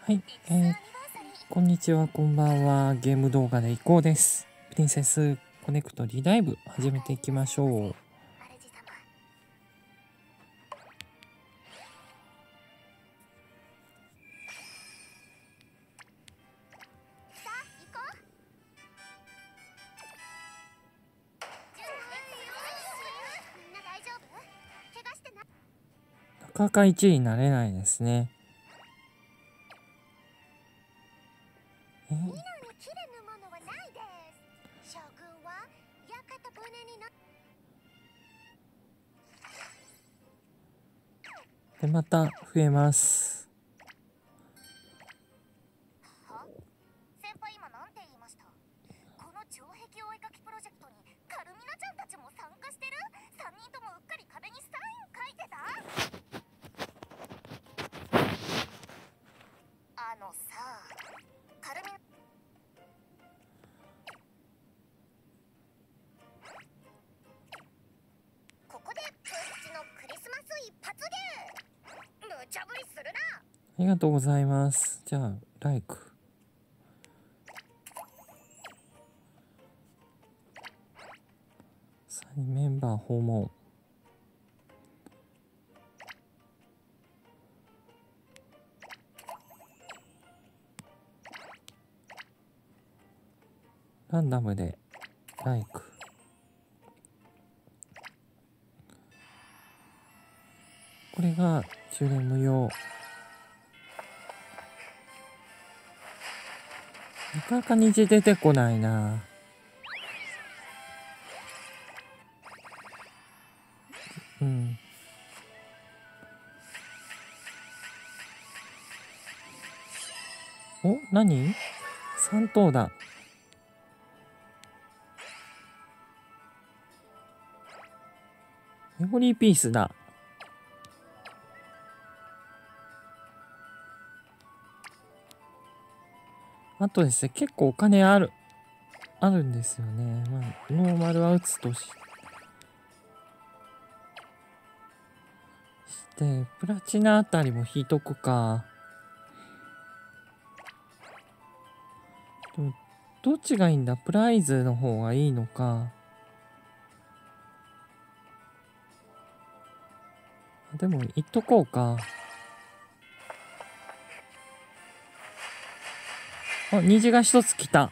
はい、こんにちは、こんばんは。ゲーム動画でいこうです。プリンセスコネクトリライブ始めていきましょう。なかなか1位になれないですね。で、また増えます。 先輩今なんて言いました？この城壁お絵かきプロジェクトにカルミナちゃんたちも参加してる？3人ともうっかり壁にサイン書いてた？さ、カルミナここでプッチのクリスマス一発芸無茶ぶりするな。 ありがとうございます。じゃあ、ライク。メンバー訪問。ランダムでライク。これが充電無用。なかなか虹出てこないな。うん。お、何 ?3 等だ。メモリーピースだ。あとですね、結構お金あるんですよね。まあ、ノーマルは打つとして、プラチナあたりも引いとくか。でも、どっちがいいんだ？プライズの方がいいのか。でも、いっとこうか。あ、虹が一つ来た。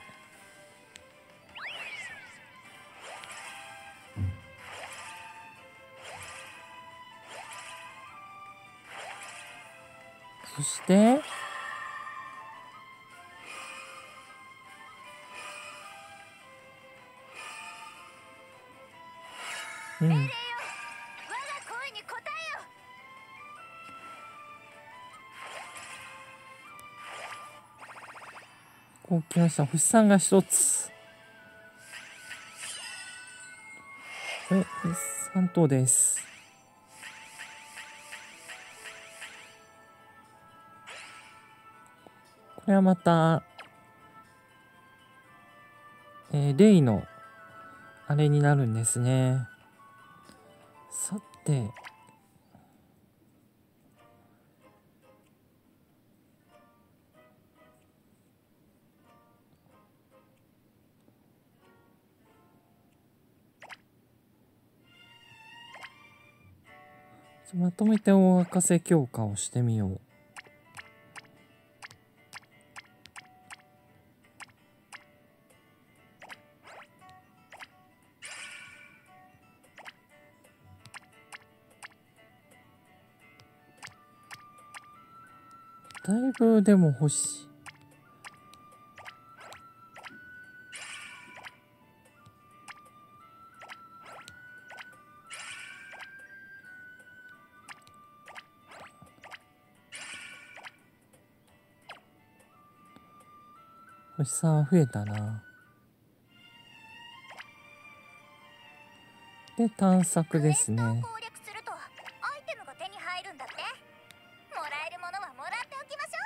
そして、うん。 我が声に応えよ。 こう来ました。星さんが一つ。3等です。これはまた、レイの、あれになるんですね。さて、まとめて大沸かせ強化をしてみよう。だいぶでも欲しい。星さん増えたな。で、探索ですね。 攻略するとアイテムが手に入るんだって。もらえるものはもらっておきまし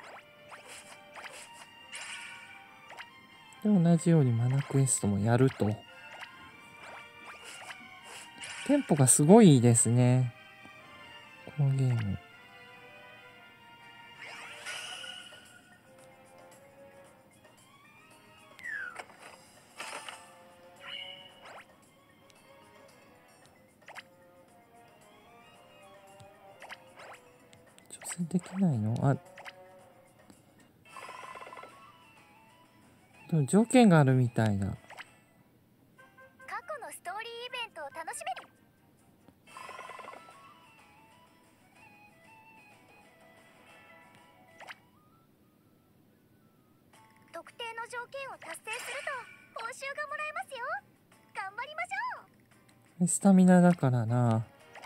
ょう。 で、同じようにマナクエストもやると。テンポがすごいいいですね。このゲーム。 挑戦できないの？あ、でも条件があるみたいな。 過去のストーリーイベントを楽しめる。特定の条件を達成すると報酬がもらえますよ。頑張りましょう。 スタミナだからな。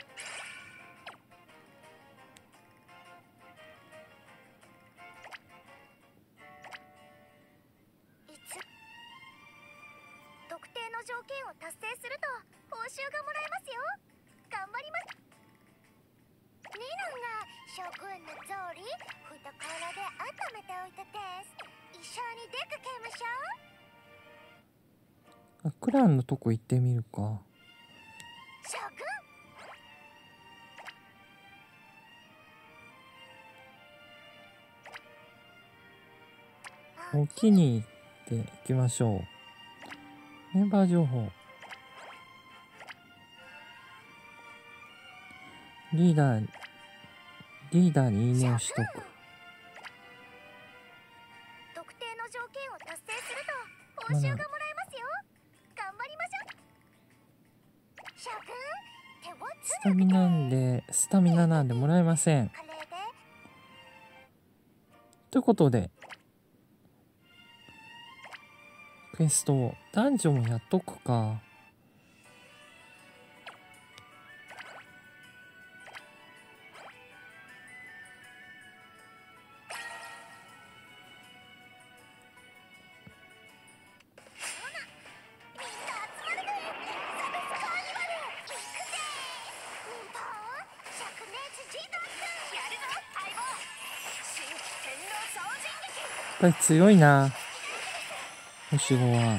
特定の条件を達成すると報酬がもらえますよ。頑張ります。リノが諸君の草履懐で温めておいたです。一緒に出かけましょう。 あ、クランのとこ行ってみるか。 諸君。 お気に入っていきましょう。メンバー情報。リーダーにいいねをしとく。 特定の条件を達成すると報酬がもらえますよ。頑張りましょう。諸君、手をつスタミナなんでもらえません。 カレーでということで、クエストダンジョンもやっとくか。やっぱり強いな、星5は。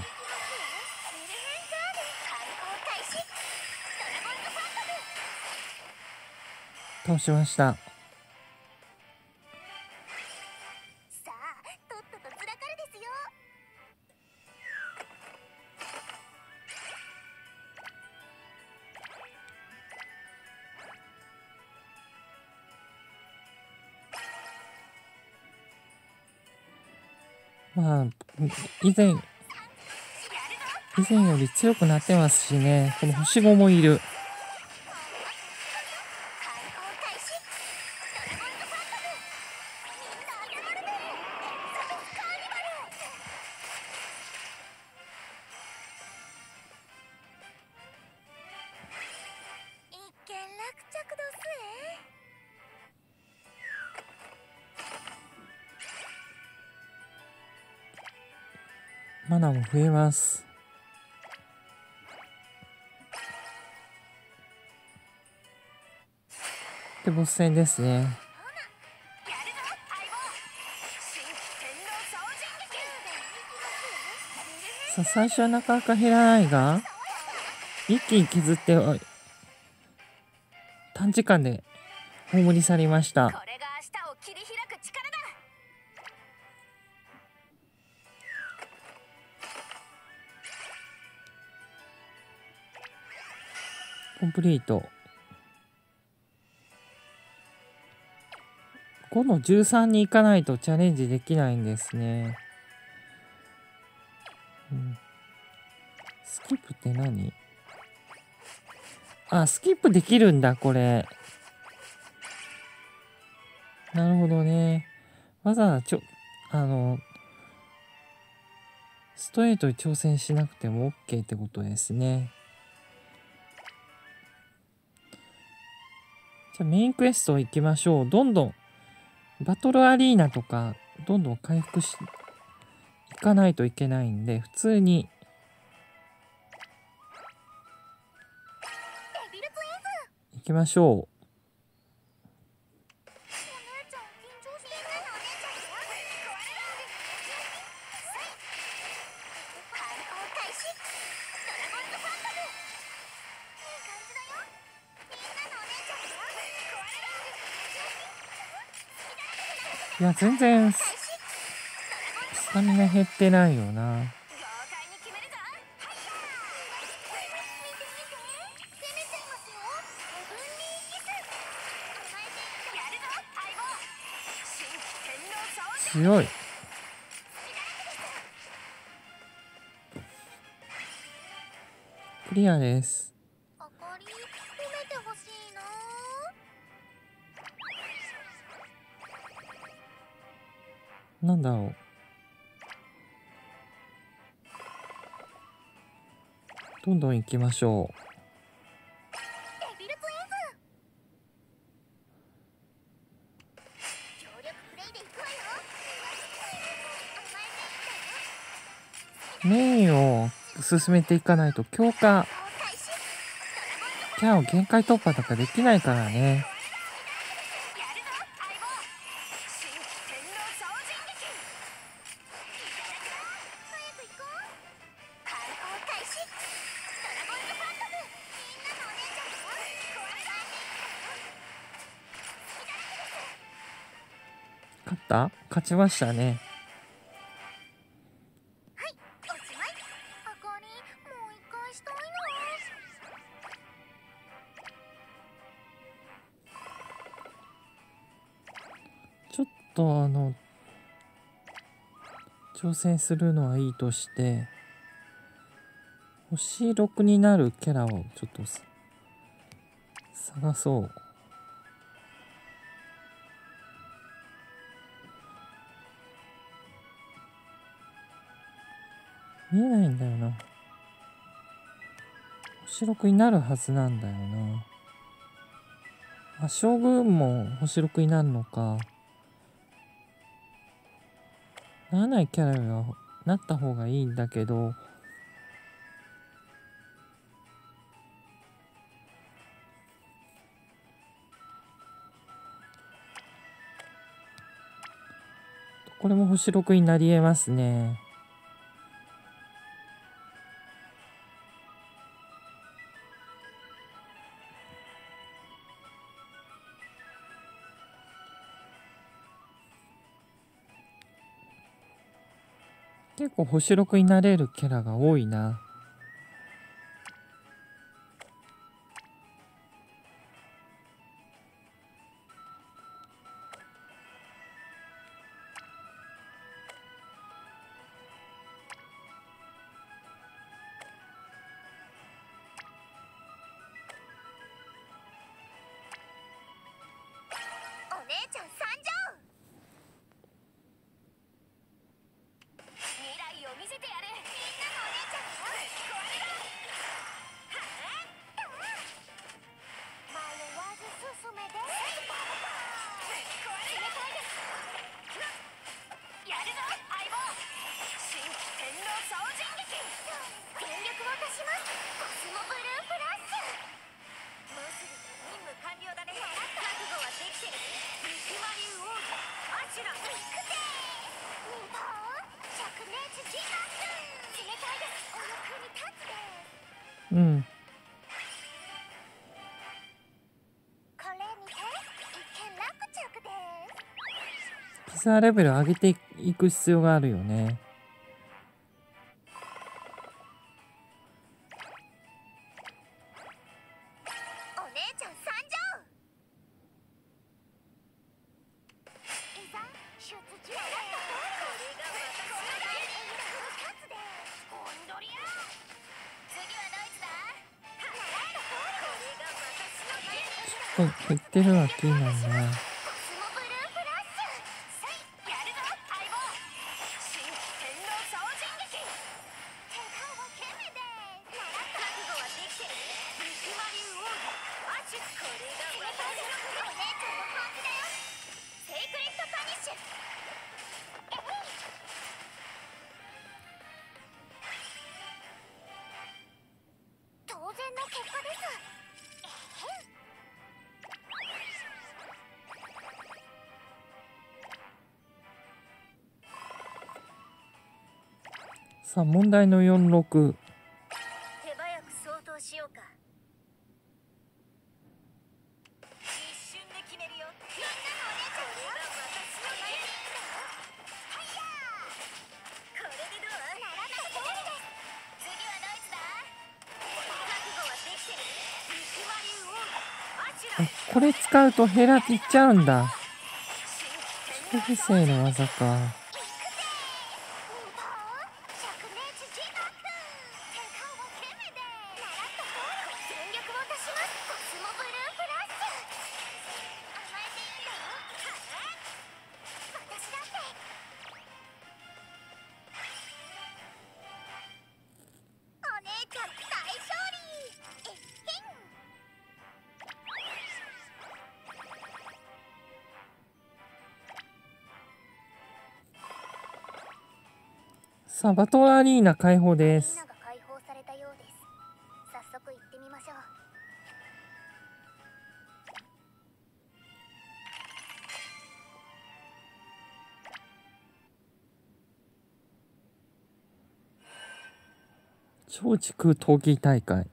倒しました。 さあ、とっととずらかるですよ。 まあ、以前より強くなってますしね。この星5もいる。 一件落着どすえ。 マナも増えます。で、ボス戦ですね。さあ、最初はなかなか減らないが、一気に削って短時間で葬り去りました。 これが明日を切り開く力だ。 コンプリート。5の13に行かないとチャレンジできないんですね。スキップって何？あ、スキップできるんだ、これ。なるほどね。わざわざストレートに挑戦しなくても OK ってことですね。じゃあメインクエスト行きましょう。どんどんバトルアリーナとかどんどん回復しいかないといけないんで、普通に行きましょう。いや、全然スタミナ減ってないよな。 強い。クリアです。 あかり、褒めてほしいな。 なんだろう。どんどん行きましょう。 デビルツインズ。協力プレイで行くわよ。甘えメインを進めていかないと強化キャラを限界突破とかできないからね。勝ちましたね。 はい、おしまい。あかり、もう一回したいな。ちょっと挑戦するのはいいとして、星6になるキャラをちょっと探そう。見えないんだよな。星6になるはずなんだよな。あ、将軍も星6になるのか。ならないキャラがなった方がいいんだけど、これも星6になり得ますね。結構星6になれるキャラが多いな。 お姉ちゃん参上。未来を見せてやる。みんなのお姉ちゃんよ。迷わず進めです。冷たいです。やるぞ相棒。新天皇総人撃。全力を出します。コスモブルーフラッシュ。もうすぐ任務完了だね。覚悟はできてる。三島流王子アシュラ行くぜ。日本灼熱自爆。冷たいです。お役に立つです。 うん。 これにて一件落着です。 ピザレベル上げていく必要があるよね。 お姉ちゃん参上。いざ出陣。これが私の勝つです。ゴンドリア。次はドイツだ。これが私の勝つ。 ちょっと減ってるわ気になるな。 コスモブルーフラッシュ。さい、やるぞ相棒。新天皇総人撃。手は懸命です。覚悟はできてる。三島流王子アシュ。これが私のお姉ちゃんの本気だよ。セイクリッドパニッシュ。当然の結果です。 さあ問題の46。 手早く相当しようか。一瞬で決めるよ。みんなのお姉ちゃんが私の悩みだよ。はいやー。これでどう？ならない通りです。次はドイツだ。覚悟はできてる。三島流王子アシュラ。 これ使うとヘラっていっちゃうんだ。 新天皇不正の技か。さあ、バトルアリーナ開放です。 開放されたようです。早速行ってみましょう。 超時空闘技大会。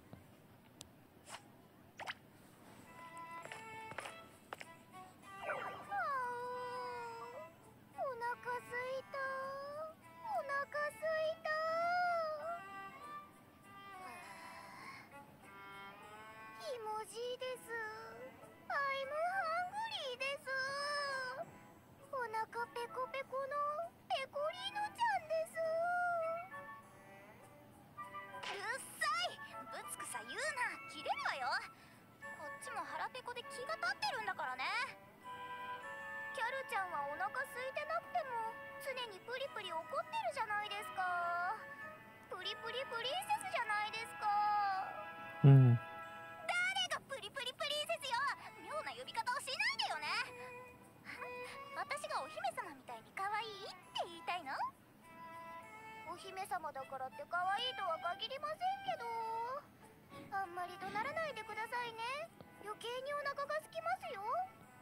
うん。 誰がプリプリプリンセスよ。妙な呼び方をしないでよね。私がお姫様みたいに可愛いって言いたいの？お姫様だからって可愛いとは限りませんけど、あんまり怒鳴らないでくださいね。余計にお腹が空きますよ。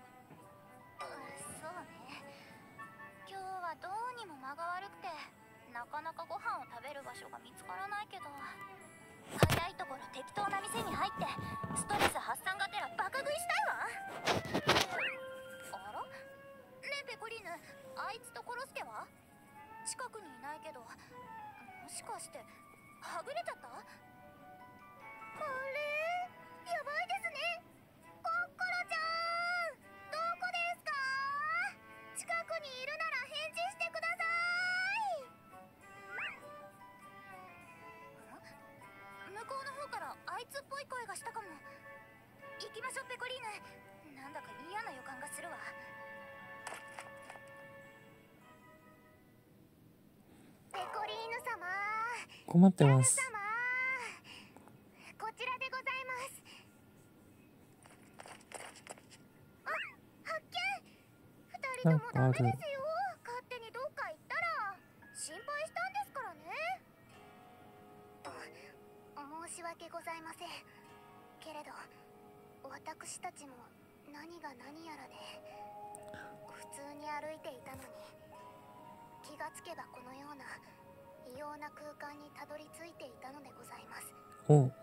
そうね。今日はどうにも間が悪くて、なかなかご飯を食べる場所が見つからないけど、早いところ適当な店に入ってストレス発散がてらバカ食いしたいわ。あら？ねえペコリーヌ、あいつとコロスケは？近くにいないけど、もしかしてはぐれちゃった？あれ？やばいですね。コッコロちゃん、どこですか？近くにいるなら返事してください。向こうの方からあいつっぽい声がしたかも。行きましょうペコリーヌ。なんだか嫌な予感がするわ。ペコリーヌ様、 困ってます。 こちらでございます。あ、発見。2人ともダメですよ。勝手にどっか行ったら。心配したんですからね。申し訳ございませんけれど、私たちも何が何やらで普通に歩いていたのに、気がつけばこのような異様な空間にたどり着いていたのでございます。 おう。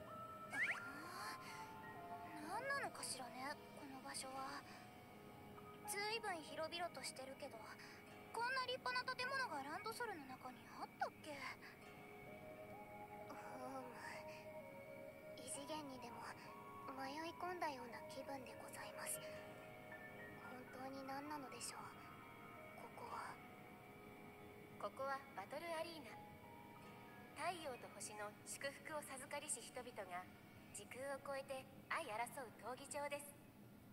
何なのかしらね、この場所は。ずいぶん広々としてるけど、こんな立派な建物がランドソルの中にあったっけ？異次元にでも迷い込んだような気分でございます。本当に何なのでしょう、ここは。 ここはバトルアリーナ。太陽と星の祝福を授かりし人々が時空を超えて相争う闘技場です。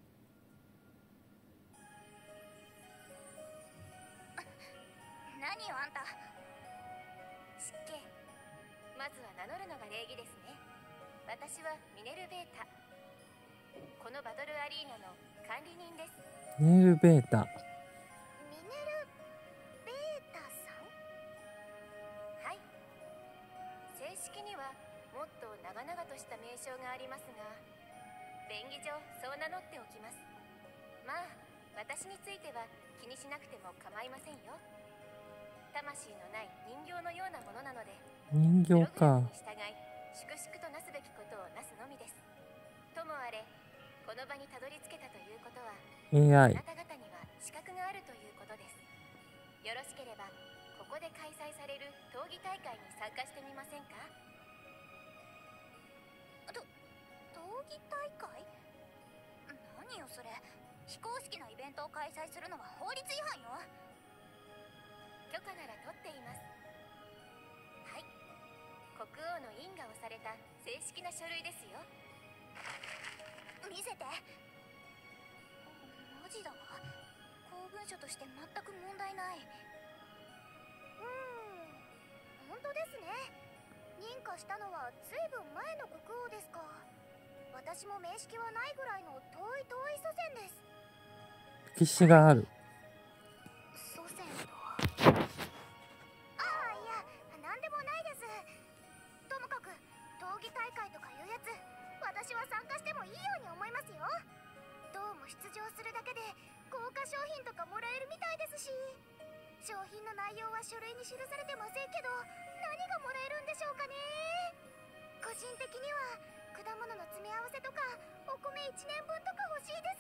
何よあんた。 失敬。まずは名乗るのが礼儀ですね。私はミネルベータ。このバトルアリーナの管理人です。 ミネルベータ。 ミネルベータさん？ はい。正式にはもっと長々とした名称がありますが、便宜上そう名乗っておきます。まあ私については気にしなくても構いませんよ。魂のない人形のようなものなので、 人形か。 プログラムに従い粛々となすべきことをなすのみです。ともあれ、この場にたどり着けたということは、あ AI。 なた方には資格があるということです。よろしければここで開催される闘技大会に参加してみませんか？ 闘技大会？何よそれ。 非公式なイベントを開催するのは法律違反よ。 許可なら取っています。はい、国王の印が押された正式な書類ですよ。 見せて。マジだわ。公文書として全く問題ない。本当ですね。認可したのはずいぶん前の国王ですか。私も面識はないぐらいの遠い祖先です。 歴史がある。 祖先とは。ああ、いや、なんでもないです。ともかく闘技大会とかいうやつ、私は参加してもいいように思いますよ。どうも出場するだけで豪華商品とかもらえるみたいですし。商品の内容は書類に記されてませんけど、何がもらえるんでしょうかね。個人的には果物の詰め合わせとかお米1年分とか欲しいです。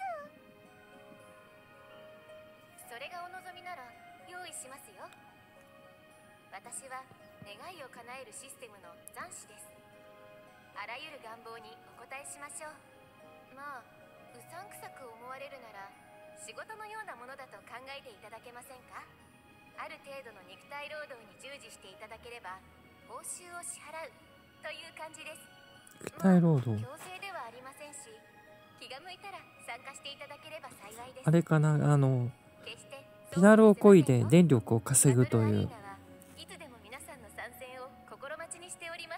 それがお望みなら用意しますよ。私は願いを叶えるシステムの残師です。あらゆる願望にお答えしましょう。まあうさんくさく思われるなら仕事のようなものだと考えていただけませんか。ある程度の肉体労働に従事していただければ報酬を支払うという感じです。 肉体労働。 強制ではありませんし、気が向いたら参加していただければ幸いです。 あれかな、ペダルを漕いで電力を稼ぐという。 いつでも皆さんの参戦を心待ちにしております。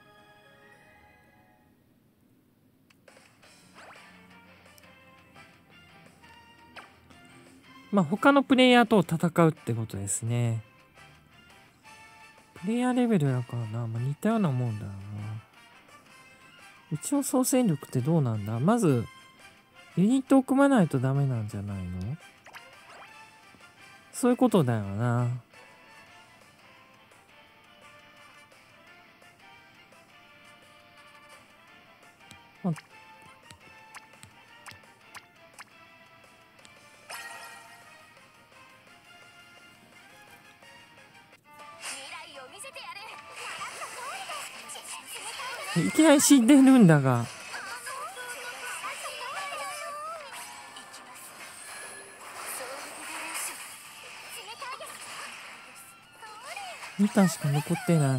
まあ他のプレイヤーと戦うってことですね。プレイヤーレベルだからな、まあ、似たようなもんだな。一応総戦力ってどうなんだ。まずユニットを組まないとダメなんじゃないの。そういうことだよな。まあいきなり死んでるんだが。2ターンしか残ってない。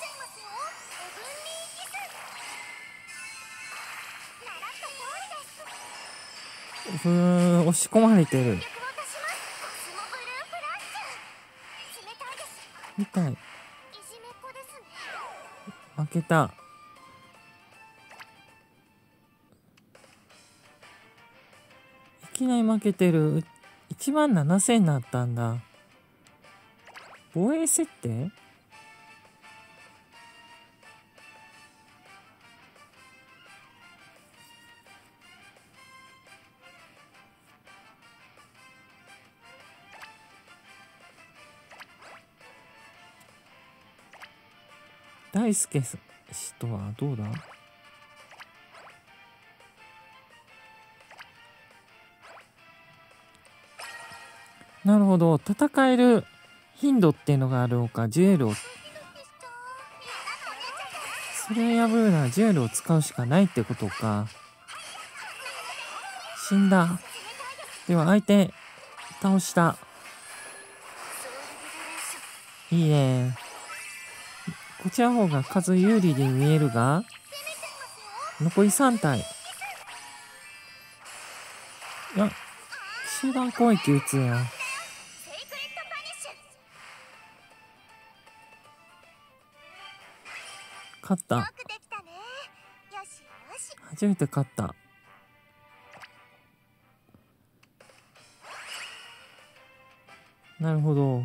押し込まれてる。みたい。負けた。いきなり負けてる。17000になったんだ。防衛設定？大輔氏とはどうだ？なるほど、戦える頻度っていうのがあるのか。ジュエルを、それを破るならジュエルを使うしかないってことか。死んだ。では相手倒した。いいね。こちらの方が数有利に見えるが、残り3体。いや、集団攻撃撃つやん。勝った。初めて勝った。なるほど。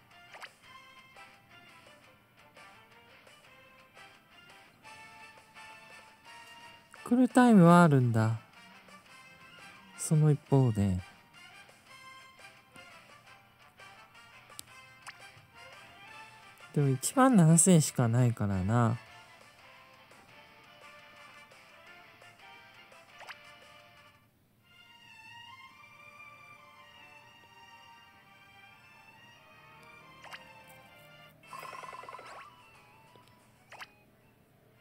クールタイムはあるんだ。その一方で。でも17000しかないからな。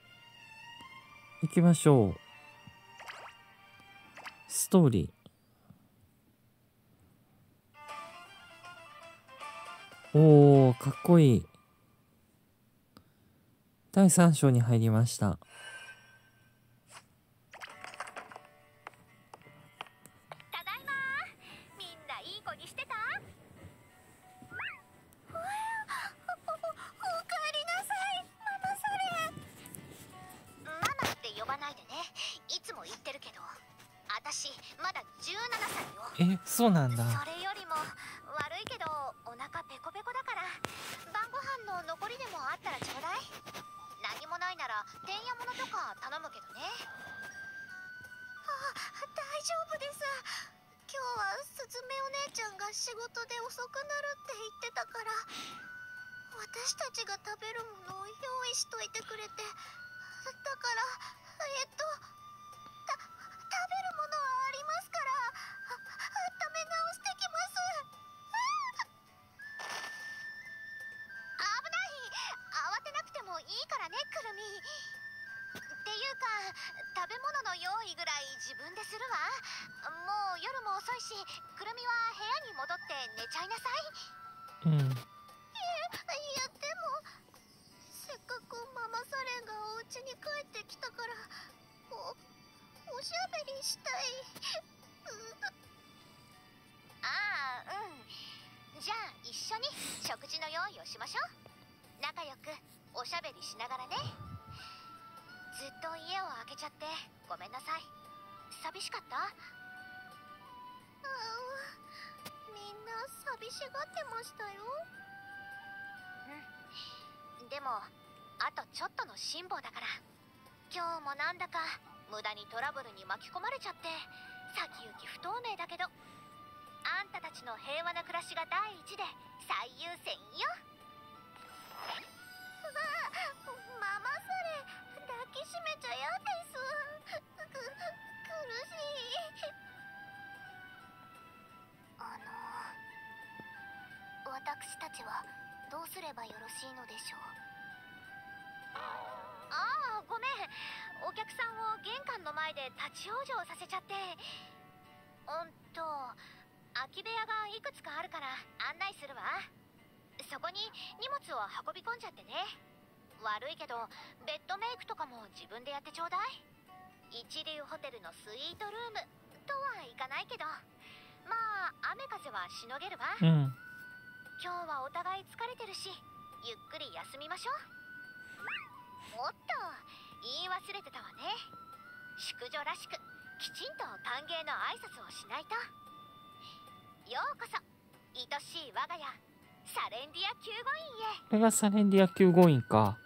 行きましょう。ストーリー。 おー、かっこいい。第3章に入りました。 ただいま。みんないい子にしてた？ おかえりなさい、ママサレン。 ママって呼ばないでね。いつも言ってるけど、私まだ17歳よ。 そうなんだ。 それよりも悪いけどお腹ペコペコだから、晩ご飯の残りでもあったらちょうだい。何もないならてんやものとか頼むけどね。 大丈夫です。今日はすずめお姉ちゃんが仕事で遅くなるって言ってたから、私たちが食べるものを用意しといてくれて、だから食べるものはありますから、温め直してきます。 危ない。慌てなくてもいいからね、くるみ。っていうか、食べ物の用意ぐらい自分でするわ。もう夜も遅いし、くるみは部屋に戻って寝ちゃいなさい。 うん。 いやでもせっかくママサレンがお家に帰ってきたから、おしゃべりしたい。 ああ、うん。じゃあ一緒に食事の用意をしましょう。仲良くおしゃべりしながらね。ずっと家を空けちゃってごめんなさい。寂しかった？ みんな寂しがってましたよ。 うん。でもあとちょっとの辛抱だから。今日もなんだか無駄にトラブルに巻き込まれちゃって、先行き不透明だけど、あんたたちの平和な暮らしが第一で最優先よ。 ママサレ抱きしめちゃやです。苦しい。私たちはどうすればよろしいのでしょう？ ああ、ごめん。お客さんを玄関の前で立ち往生させちゃって。空き部屋がいくつかあるから案内するわ。そこに荷物を運び込んじゃってね。悪いけどベッドメイクとかも自分でやってちょうだい。一流ホテルのスイートルームとはいかないけど、まあ雨風はしのげるわ。 うん。 今日はお互い疲れてるし、ゆっくり休みましょう。おっと、言い忘れてたわね。淑女らしくきちんと歓迎の挨拶をしないと。ようこそ愛しい我が家サレンディア救護院へ。 これがサレンディア救護員か。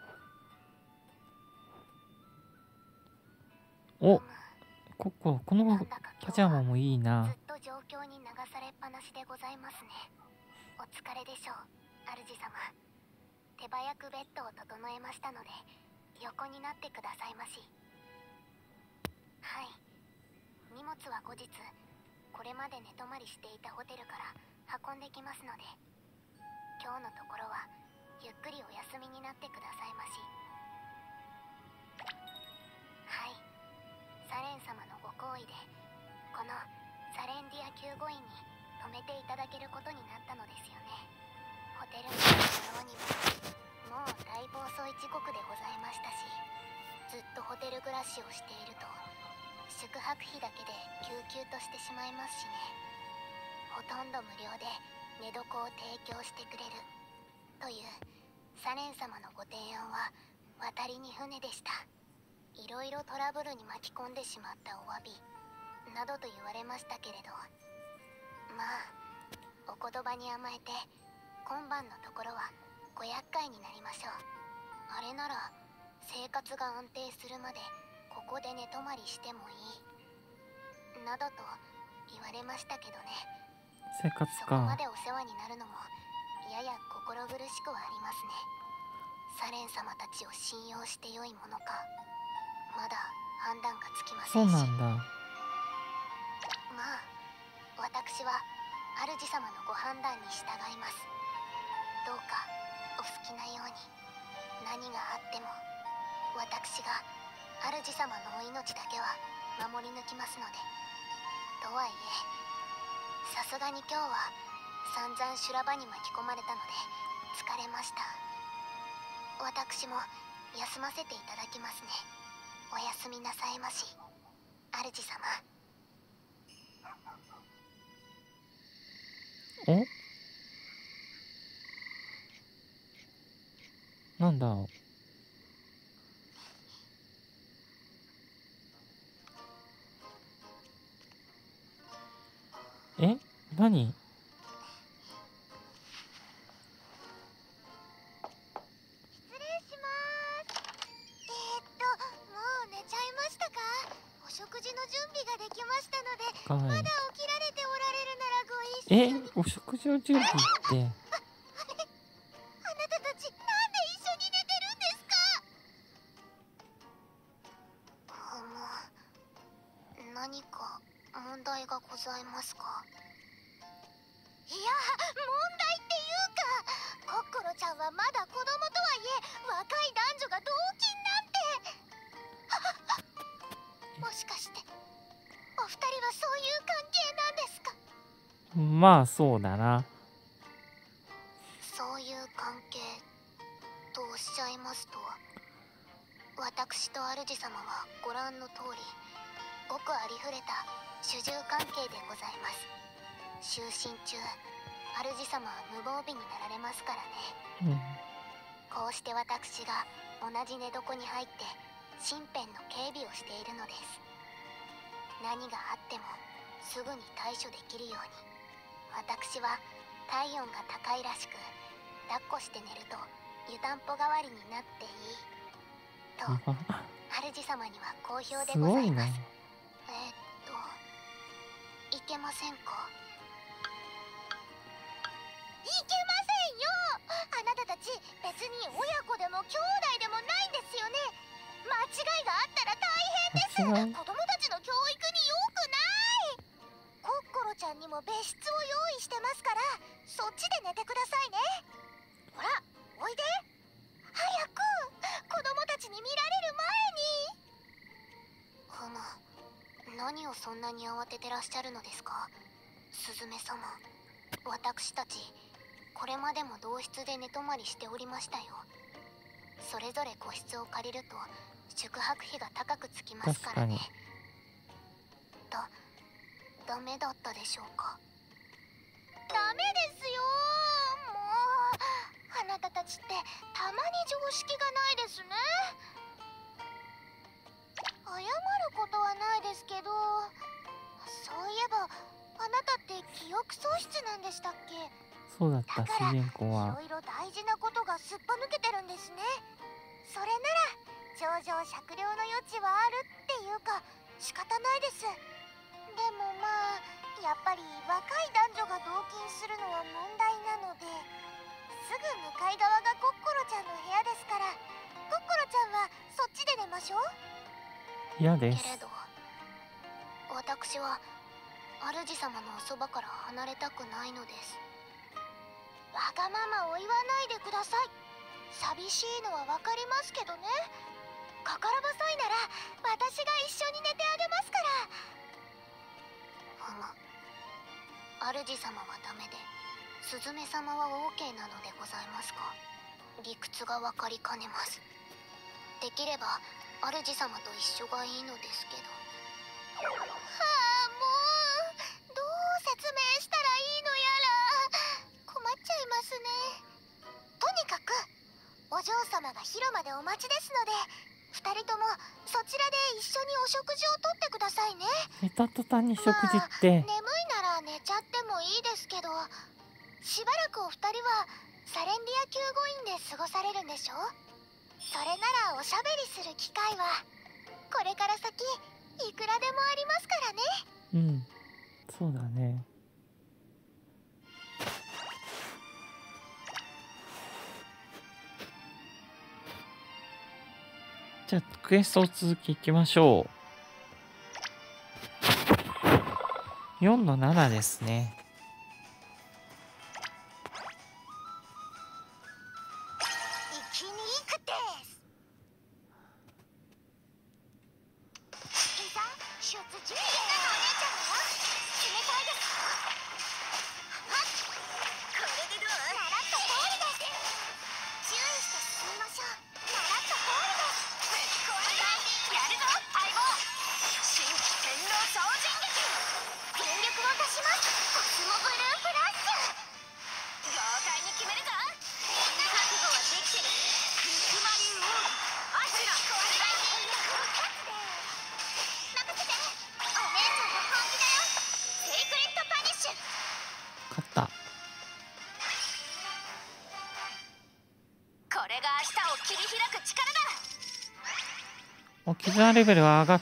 お、このパジャマもいいな。 ずっと状況に流されっぱなしでございますね。お疲れでしょう、主様。手早くベッドを整えましたので、横になってくださいまし。はい。荷物は後日、これまで寝泊まりしていたホテルから運んできますので、今日のところはゆっくりお休みになってくださいまし。はい。サレン様のご厚意で、このサレンディア救護院に泊めていただけることになったのですよね。ホテルのようにもうだいぶ遅い時刻でございましたし、ずっとホテル暮らしをしていると宿泊費だけで救急としてしまいますしね。ほとんど無料で寝床を提供してくれるというサレン様のご提案は渡りに船でした。いろいろトラブルに巻き込んでしまったお詫びなどと言われましたけれど、まあお言葉に甘えて今晩のところはご厄介になりましょう。あれなら生活が安定するまでここで寝泊まりしてもいいなどと言われましたけどね。 生活そこまか。 でお世話になるのもやや心苦しくはありますね。サレン様たちを信用してよいものかまだ判断がつきませそうんし。 なんだ。 まあ私は主様のご判断に従います。どうかお好きなように。何があっても私が主様のお命だけは守り抜きますので。とはいえさすがに今日は散々修羅場に巻き込まれたので疲れました。私も休ませていただきますね。おやすみなさいまし、主様。 お、なんだ。え、何？ 失礼します。もう寝ちゃいましたか？お食事の準備ができましたので、 かわいい。 まだ起きられておられるならご一緒に。 お食事の準備って。 あなたたちなんで一緒に寝てるんですか？何か問題がございますか？いや、問題っていうか、コッコロちゃんはまだ子供とはいえ若い男女が同期なんてもしかしてお二人はそういう関係なんですか？ まあそうだな。 そういう関係とおっしゃいますと、私と主様はご覧の通りごくありふれた主従関係でございます。就寝中主様は無防備になられますからね。こうして私が同じ寝床に入って身辺の警備をしているのです。何があってもすぐに対処できるように、私は体温が高いらしく、抱っこして寝ると湯たんぽ代わりになっていいと主様には好評でございます。いけませんか？いけませんよ。あなたたち別に親子でも兄弟でもないんですよね。間違いがあったら大変です。子供たちの教育に良くない。コッコロちゃんにも別室を用意してますから、そっちで寝てくださいね。ほら、おいで。早く子供たちに見られる前に。何をそんなに慌ててらっしゃるのですか、スズメ様。私たちこれまでも同室で寝泊まりしておりましたよ。それぞれ個室を借りると宿泊費が高くつきますからね。ダメだったでしょうか？ダメですよ。もうあなたたちってたまに常識がないですね。謝ることはないですけど、そういえばあなたって記憶喪失なんでしたっけ？ そうだった。主人公は。 いろいろ大事なことがすっぱ抜けてるんですね。それなら情状酌量の余地はあるっていうか仕方ないです。でもまあやっぱり若い男女が同居するのは問題なので、すぐ向かい側がコッコロちゃんの部屋ですから、コッコロちゃんはそっちで寝ましょう。 嫌です。 けれど私は主様のおそばから離れたくないのです。わがままを言わないでください。寂しいのはわかりますけどね。心細いなら私が一緒に寝てあげますから。主様はダメで、スズメ様は OK なのでございますか？理屈がわかりかねます。できれば主様と一緒がいいのですけど。はあ、もうどう説明したらいいのやら困っちゃいますね。とにかくお嬢様が広間でお待ちですので、2人ともそちらで一緒にお食事をとってくださいね。 寝た途端に食事って、 眠いなら寝ちゃってもいいですけど、しばらくお二人はサレンディア救護院で過ごされるんでしょ？それならおしゃべりする機会はこれから先いくらでもありますからね。 うん、そうだね。じゃあクエストを続きいきましょう。4の7ですね。 生きに行くです。いざ出陣。みんなのお姉ちゃんよ、冷たいです。はっ勝った。 これが明日を切り開く力だ。 お、絆レベルは上がった。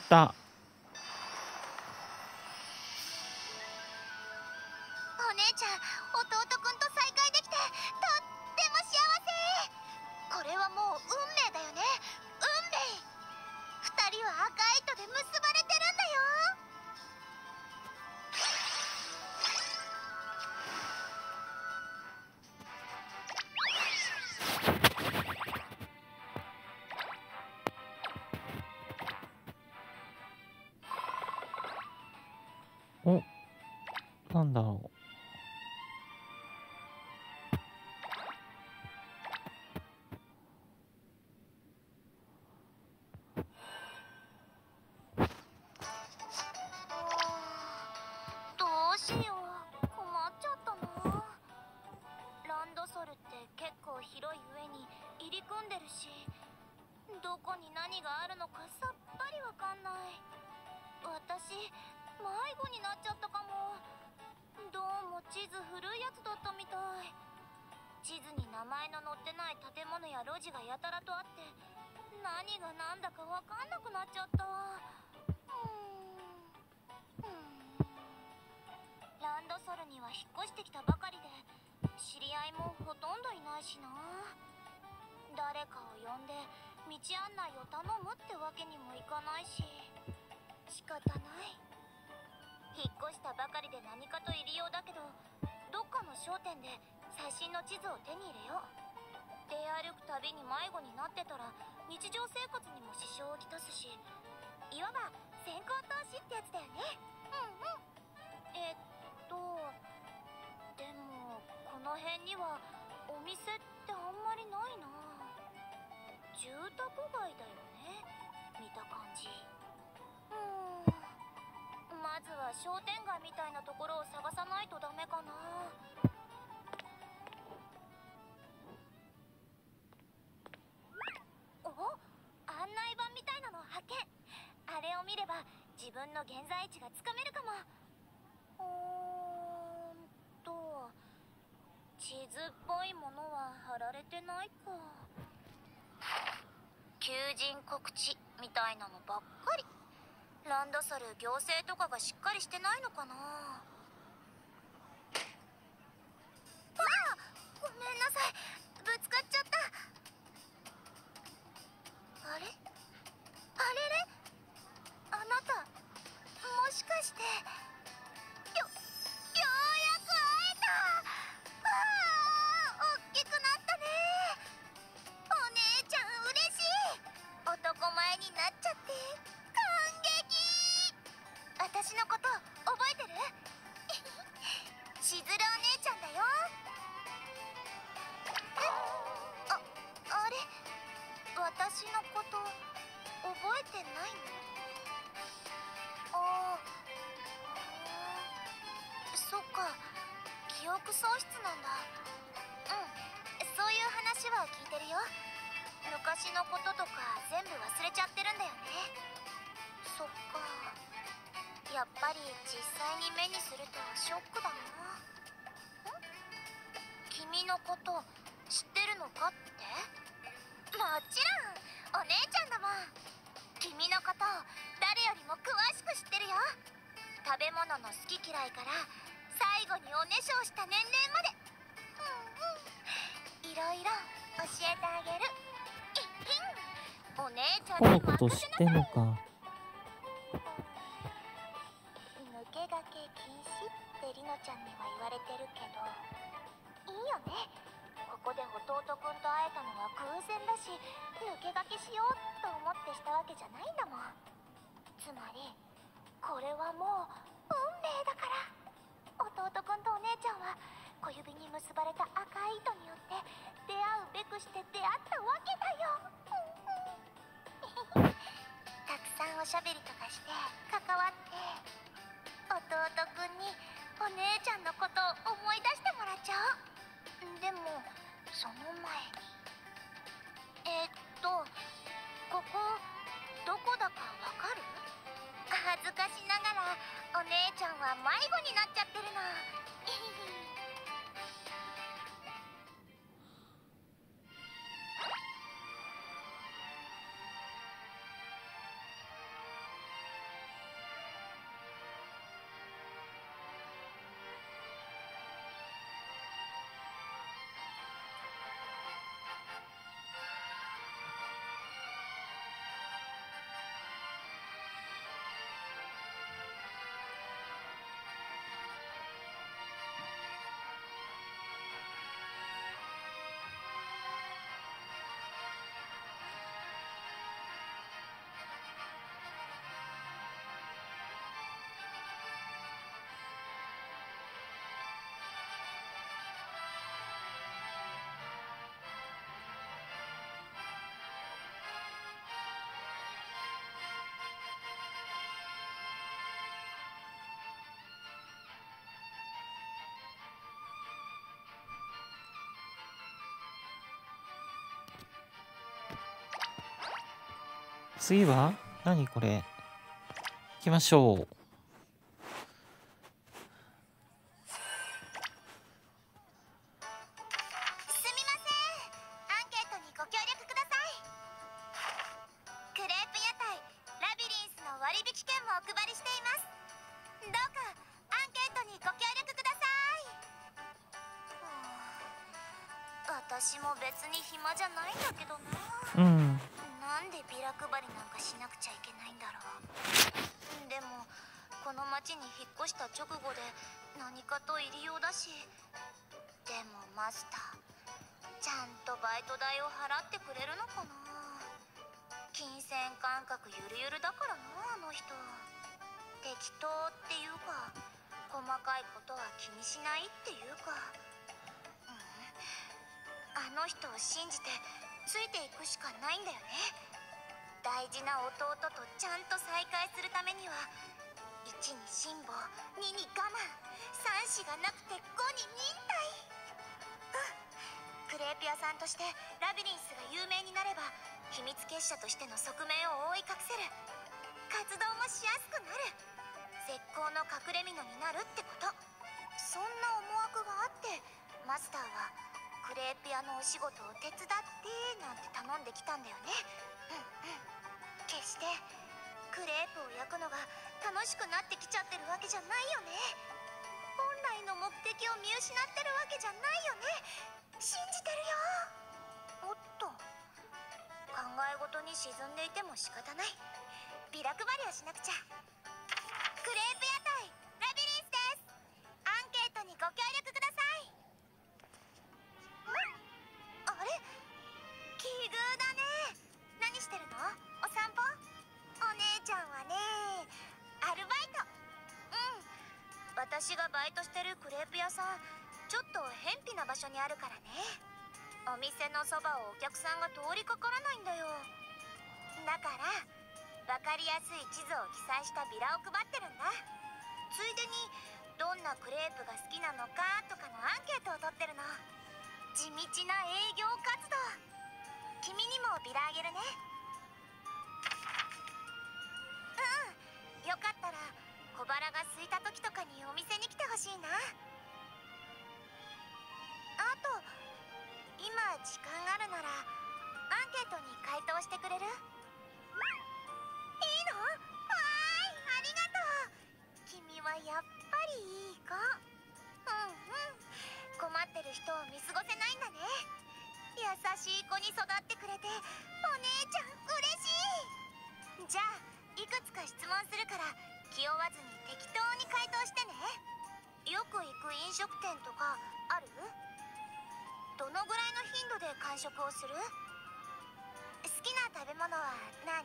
お姉ちゃん、弟くんと再会できてとっても幸せ。これはもう運命だよね。運命。二人は赤い糸で結ばれてるんだよ。 お、なんだろどうしよう、困っちゃったな。ランドソルって結構広い上に入り組んでるし、どこに何があるのかさっぱりわかんない。私迷子になっちゃったかも。どうも地図古いやつだったみたい。地図に名前の載ってない建物や路地がやたらとあって、何が何だかわかんなくなっちゃった。ランドソルには引っ越してきたばかりで、知り合いもほとんどいないしな。誰かを呼んで道案内を頼むってわけにもいかないし、仕方ない。引っ越したばかりで何かと入りようだけど、どっかの商店で最新の地図を手に入れよう。出歩くたびに迷子になってたら日常生活にも支障をきたすし、いわば先行投資ってやつだよね。でもこの辺にはお店ってあんまりないな。住宅街だよね、見た感じ。まずは商店街みたいなところを探さないとダメかな。お、案内板みたいなの発見。あれを見れば自分の現在地がつかめるかも。地図っぽいものは貼られてないか。求人告知みたいなのばっかり。ランドソル行政とかがしっかりしてないのかな。ああ、ごめんなさい、ぶつかっちゃった。あれあれれ、あなたもしかしてようやく会えた。ああ、大きくなったね。お姉ちゃん嬉しい。男前になっちゃって感激。私のこと覚えてる？しずるお姉ちゃんだよ。あれ、私のこと覚えてないの？そっか、記憶喪失なんだ。そういう話は聞いてるよ。昔のこととか全部忘れちゃってるんだよね。そっか、やっぱり実際に目にするとショックだな。君のこと知ってるのかって？もちろん、お姉ちゃんだもん。君のことを誰よりも詳しく知ってるよ。食べ物の好き嫌いから最後におねしょをした年齢まで。いろいろ教えてあげる。お姉ちゃんこのにこと知ってんのか。 抜け駆け禁止ってリノちゃんには言われてるけど、いいよね。ここで弟くんと会えたのは偶然だし、抜け駆けしようと思ってしたわけじゃないんだもん。つまりこれはもう運命だから。弟くんとお姉ちゃんは小指に結ばれた赤い糸によって出会うべくして出会ったわけだよ。たくさんおしゃべりとかして関わって、弟くんにお姉ちゃんのことを思い出してもらっちゃおう。でもその前に、ここどこだかわかる？恥ずかしながらお姉ちゃんは迷子になっちゃってるの。 次は何これ。行きましょう。 私も別に暇じゃないんだけどな。なんでビラ配りなんかしなくちゃいけないんだろう。でもこの町に引っ越した直後で何かと入り用だし。でもマスターちゃんとバイト代を払ってくれるのかな。金銭感覚ゆるゆるだからな、あの人。適当っていうか細かいことは気にしないっていうか。あの人を信じてついていくしかないんだよね。大事な弟とちゃんと再会するためには1に辛抱、2に我慢、3子がなくて5に忍耐。クレープ屋さんとしてラビリンスが有名になれば秘密結社としての側面を覆い隠せる。活動もしやすくなる。絶好の隠れ蓑になるってこと。そんな思惑があってマスターはクレープ屋のお仕事を手伝ってなんて頼んできたんだよね。決してクレープを焼くのが楽しくなってきちゃってるわけじゃないよね。本来の目的を見失ってるわけじゃないよね。信じてるよ。おっと、考え事に沈んでいても仕方ない。ビラ配りをしなくちゃ。クレープ屋台ラビリンスです。アンケートにご協力ください。あれ、奇遇だね。何してるの？お散歩？お姉ちゃんはね、アルバイト。私がバイトしてるクレープ屋さん、ちょっと偏僻な場所にあるからね。お店のそばをお客さんが通りかからないんだよ。だから分かりやすい地図を記載したビラを配ってるんだ。ついでにどんなクレープが好きなのかとかのアンケートを取ってるの。地道な営業活動。君にもビラあげるね。よかったら小腹が空いた時とかにお店に来てほしいな。あと今時間あるならアンケートに回答してくれる？いいの？わーい、ありがとう。君はやっぱりいい子。困ってる人を見過ごせないんだね。優しい子に育ってくれてお姉ちゃん嬉しい。じゃあいくつか質問するから気負わずに適当に回答してね。よく行く飲食店とかある？どのぐらいの頻度で完食をする？好きな食べ物は何？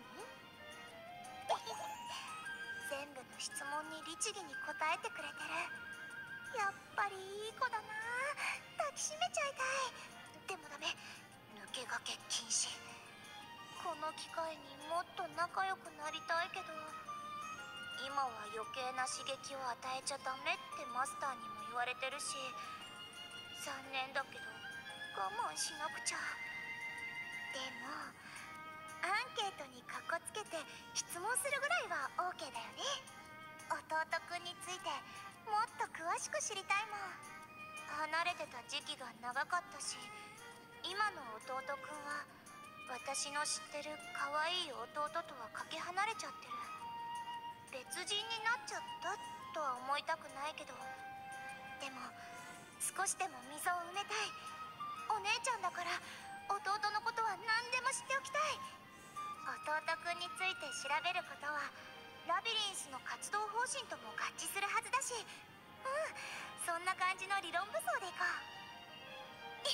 全部の質問に律儀に答えてくれてる。やっぱりいい子だな。抱きしめちゃいたい。でもダメ、抜け駆け禁止。この機会にもっと仲良くなりたいけど、今は余計な刺激を与えちゃダメってマスターにも言われてるし、残念だけど我慢しなくちゃ。でもアンケートにカッコつけて質問するぐらいは OK だよね。弟くんについてもっと詳しく知りたいもん。離れてた時期が長かったし、今の弟くんは私の知ってる可愛い弟とはかけ離れちゃってる。別人になっちゃったとは思いたくないけど、でも少しでも溝を埋めたい。お姉ちゃんだから弟のことは何でも知っておきたい。弟くんについて調べることはラビリンスの活動方針とも合致するはずだし、そんな感じの理論武装でいこう。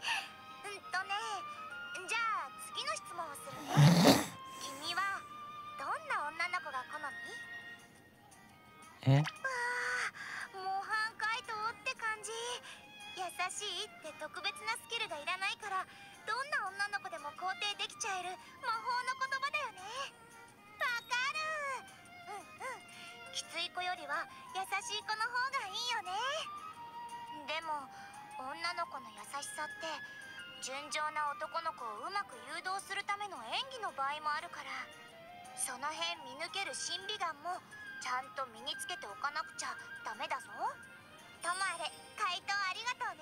じゃあ次の質問をするね。君はどんな女の子が好み？模範解答って感じ。優しいって特別なスキルがいらないから、どんな女の子でも肯定できちゃえる魔法の言葉だよね。わかる。きつい子よりは優しい子の方がいいよね。でも女の子の優しさって純情な男の子をうまく誘導するための演技の場合もあるから、 その辺見抜ける審美眼もちゃんと身につけておかなくちゃダメだぞ。ともあれ回答ありがとうね。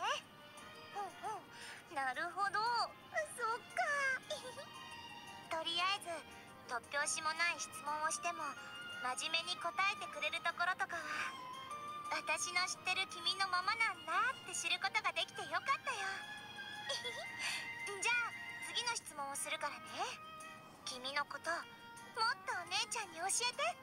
なるほど、そっか。とりあえず突拍子もない質問をしても真面目に答えてくれるところとかは私の知ってる君のままなんだって知ることができてよかったよ。じゃあ次の質問をするからね。君のこともっとお姉ちゃんに教えて。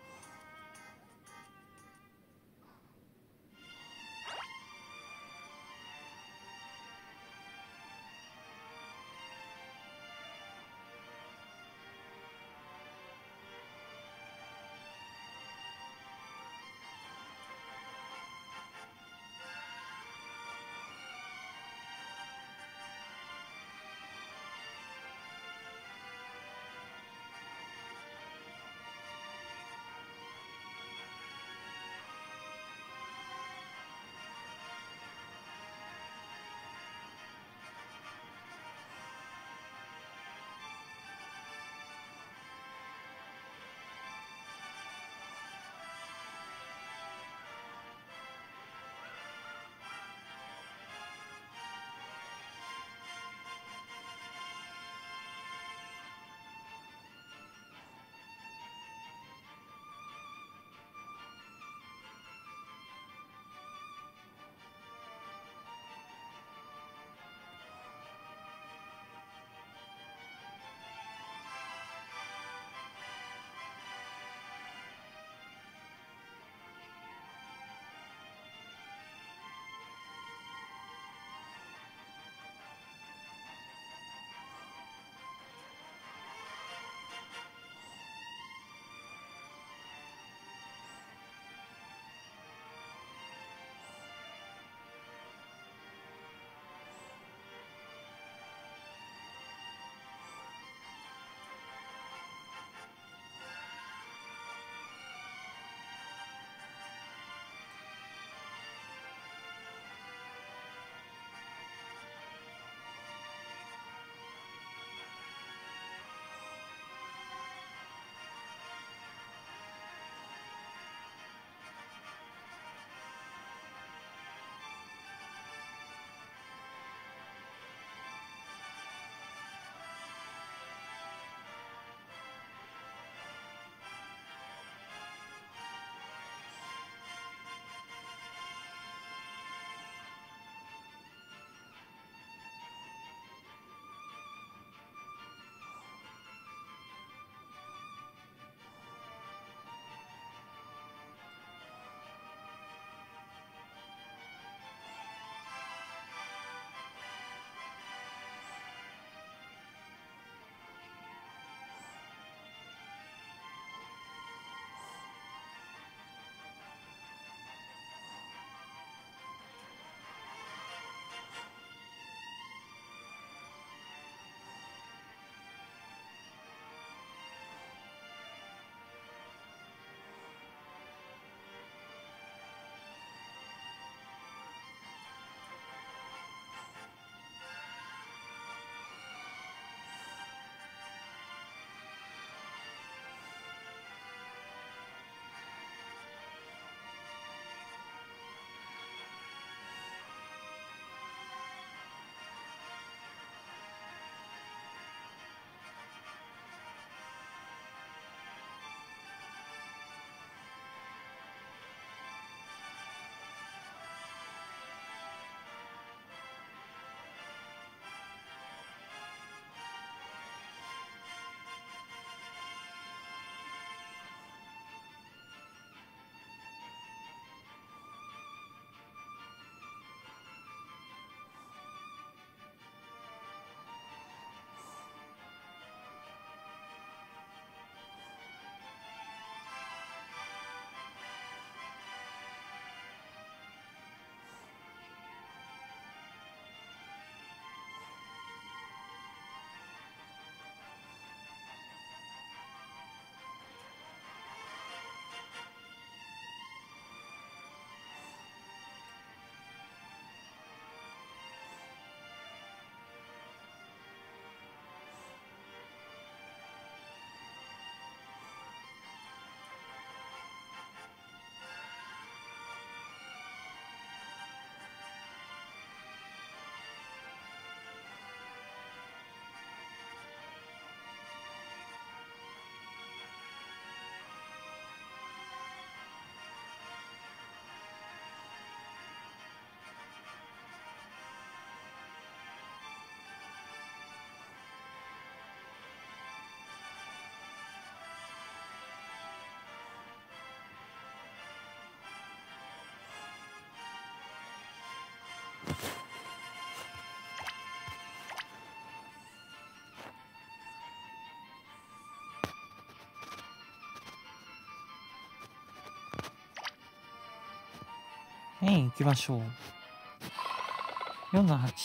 行きましょう。4の8。 お姉ちゃん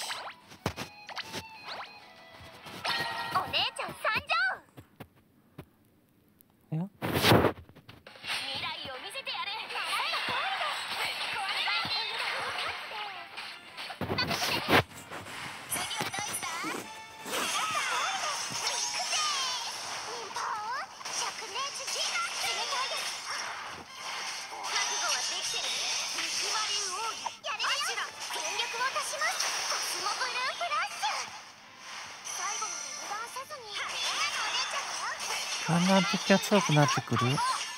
参上。 いや、 未来を見せてやる。 だんだん敵が強くなってくる。よ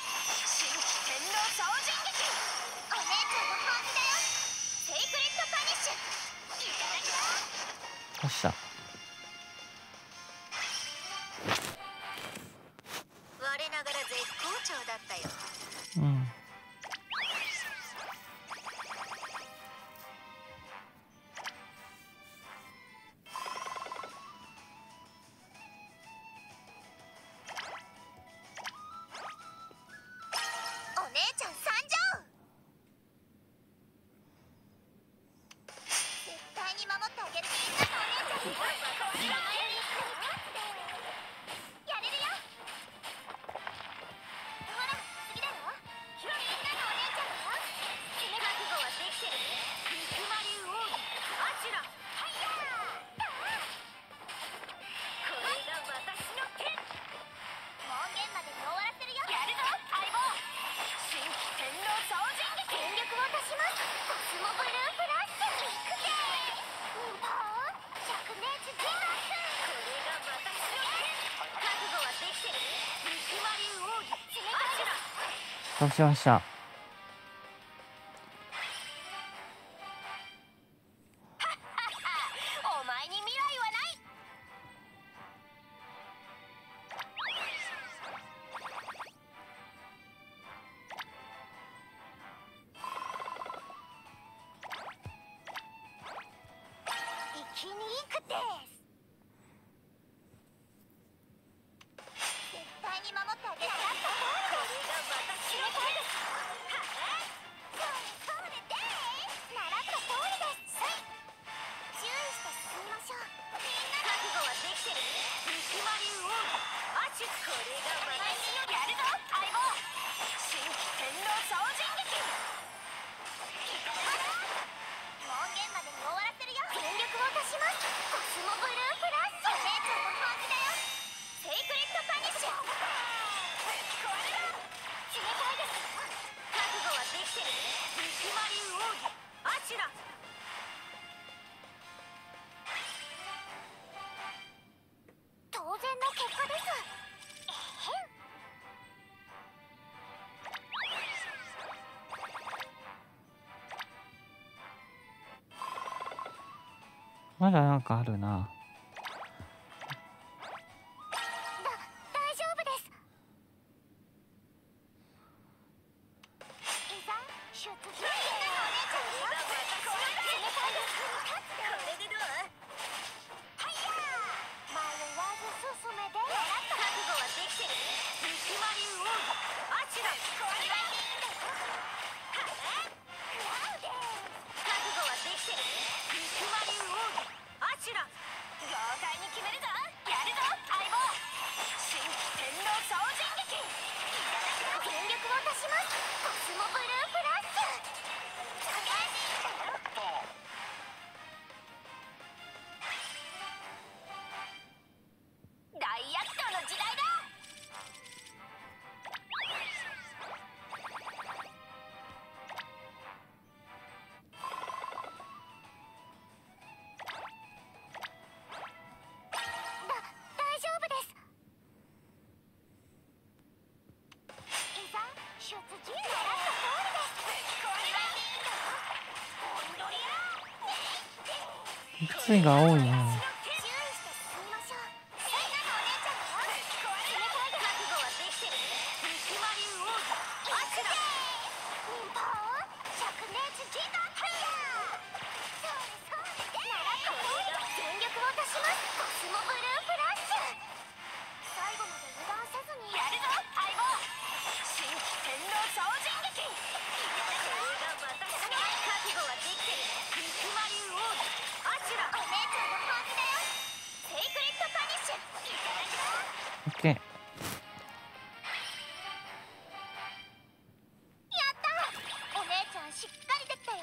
っしゃ。 我ながら絶好調だったよ。 うん。 お姉ちゃん参上。絶対に守ってあげる。みんなのお姉ちゃんにやれるよ。ほら次だよ。みんなのお姉ちゃんよ。覚悟はできてる。肉まり王子アシュラ。はいやー。これが私の手。門限までに終わらせるよ。やるぞ相棒。新規天皇総人劇。全力を出します。コスモブルーフラッシュ。いくぜ。忍法灼熱自爆。これが私の手。覚悟はできてる。肉まり王子アシュラ。 どうしました。 お前に未来はない。生きに行くです。絶対に守ってあげる。これが私の手です。そうででー習った通りです。注意して進みましょう。みんな覚悟はできてる。肉まり王子アシュ。これが私のやるぞ相棒。新規天皇総人劇。門限までに終わらせるよ。全力を出します。コスモブルーフラッシュ。お姉ちゃんの感じだよ。セイクレットパニッシュ。これだ。冷たいです。覚悟はできてる。肉まり王子アシュラ。当然の結果です。えへん。 まだなんかあるな。 大丈夫です。いざ出陣。みんなのお姉ちゃんよ。冷たいです。これでどう。はいやー。迷わず進めで。覚悟はできてる。肉まり王子アシュラ。これはでいいんだよ。はっクラウデー。覚悟はできてる。肉まり王子アシュラ。豪快に決めるぞ。やるぞ相棒。新規天皇総人劇。全力を出します。コスモブルーフラッシュ。大躍動の時代だ。大丈夫です。いざ出陣。習った通りです。これはでいいんだよ。おんどりゃ。 いくつが多いな。 注意して進みましょう。みんなのお姉ちゃんよ。冷たい。覚悟はできてる。肉まり王子アシュラ。忍法灼熱自爆。はいやー。そうです OK。 やったお姉ちゃんしっかりできたよ。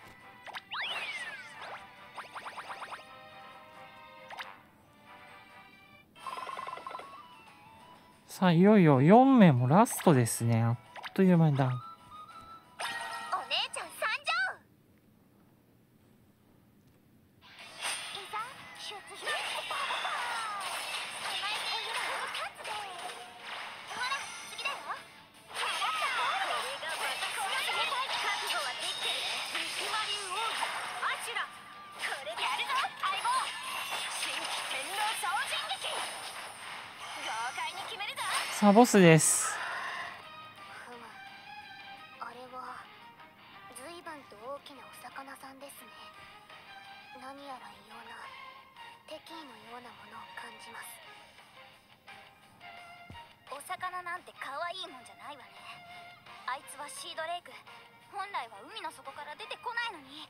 さあいよいよ4名もラストですね。あっという間にだ。 お姉ちゃん参上。いざ出陣。お前というのを勝つで。ほら次だよ。これが私の覚悟はできてる。三島流王子アシュラ。これでやるぞ相棒。新規天狼超人劇。豪快に決めるぞ。 さあボスです。 ふむ、あれは随分と大きなお魚さんですね。何やら異様な敵意のようなものを感じます。お魚なんて可愛いもんじゃないわね。あいつはシードレイク。本来は海の底から出てこないのに。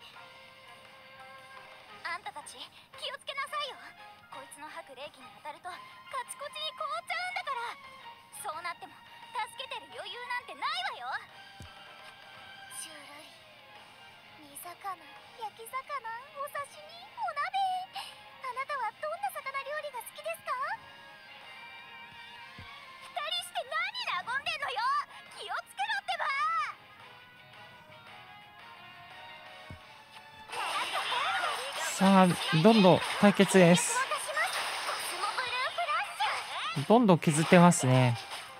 あんたたち気をつけなさいよ。こいつの吐く冷気に当たるとカチコチに凍っちゃうんだから。そうなっても助けてる余裕なんてないわよ。種類、煮魚、焼き魚、お刺身、お鍋。あなたはどんな魚料理が好きですか？二人して何和んでんのよ。気をつけろってば。 さあどんどん対決です。どんどん削ってますね。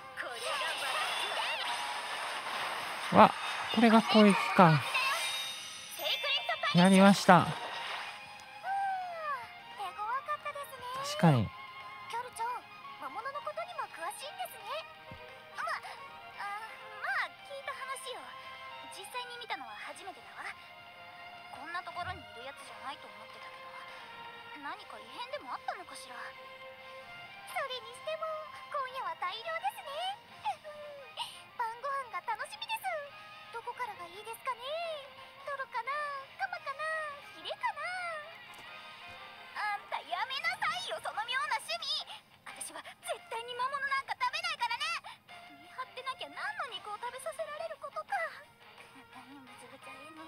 わ、これが攻撃か。やりました。確かに。 キャルちゃん、魔物のことにも詳しいんですね。まあ聞いた話よ。実際に見たのは初めてだわ。こんなところにいるやつじゃないと思ってたけど、何か異変でもあったのかしら。それにしても今夜は大漁ですね。晩ご飯が楽しみです。どこからがいいですかね。トロかな、カマかな、ヒレかな。あんたやめなさいよ、その妙な趣味。私は絶対に魔物なんか食べないからね。見張ってなきゃ何の肉を食べさせられることか。むずぶちゃえね。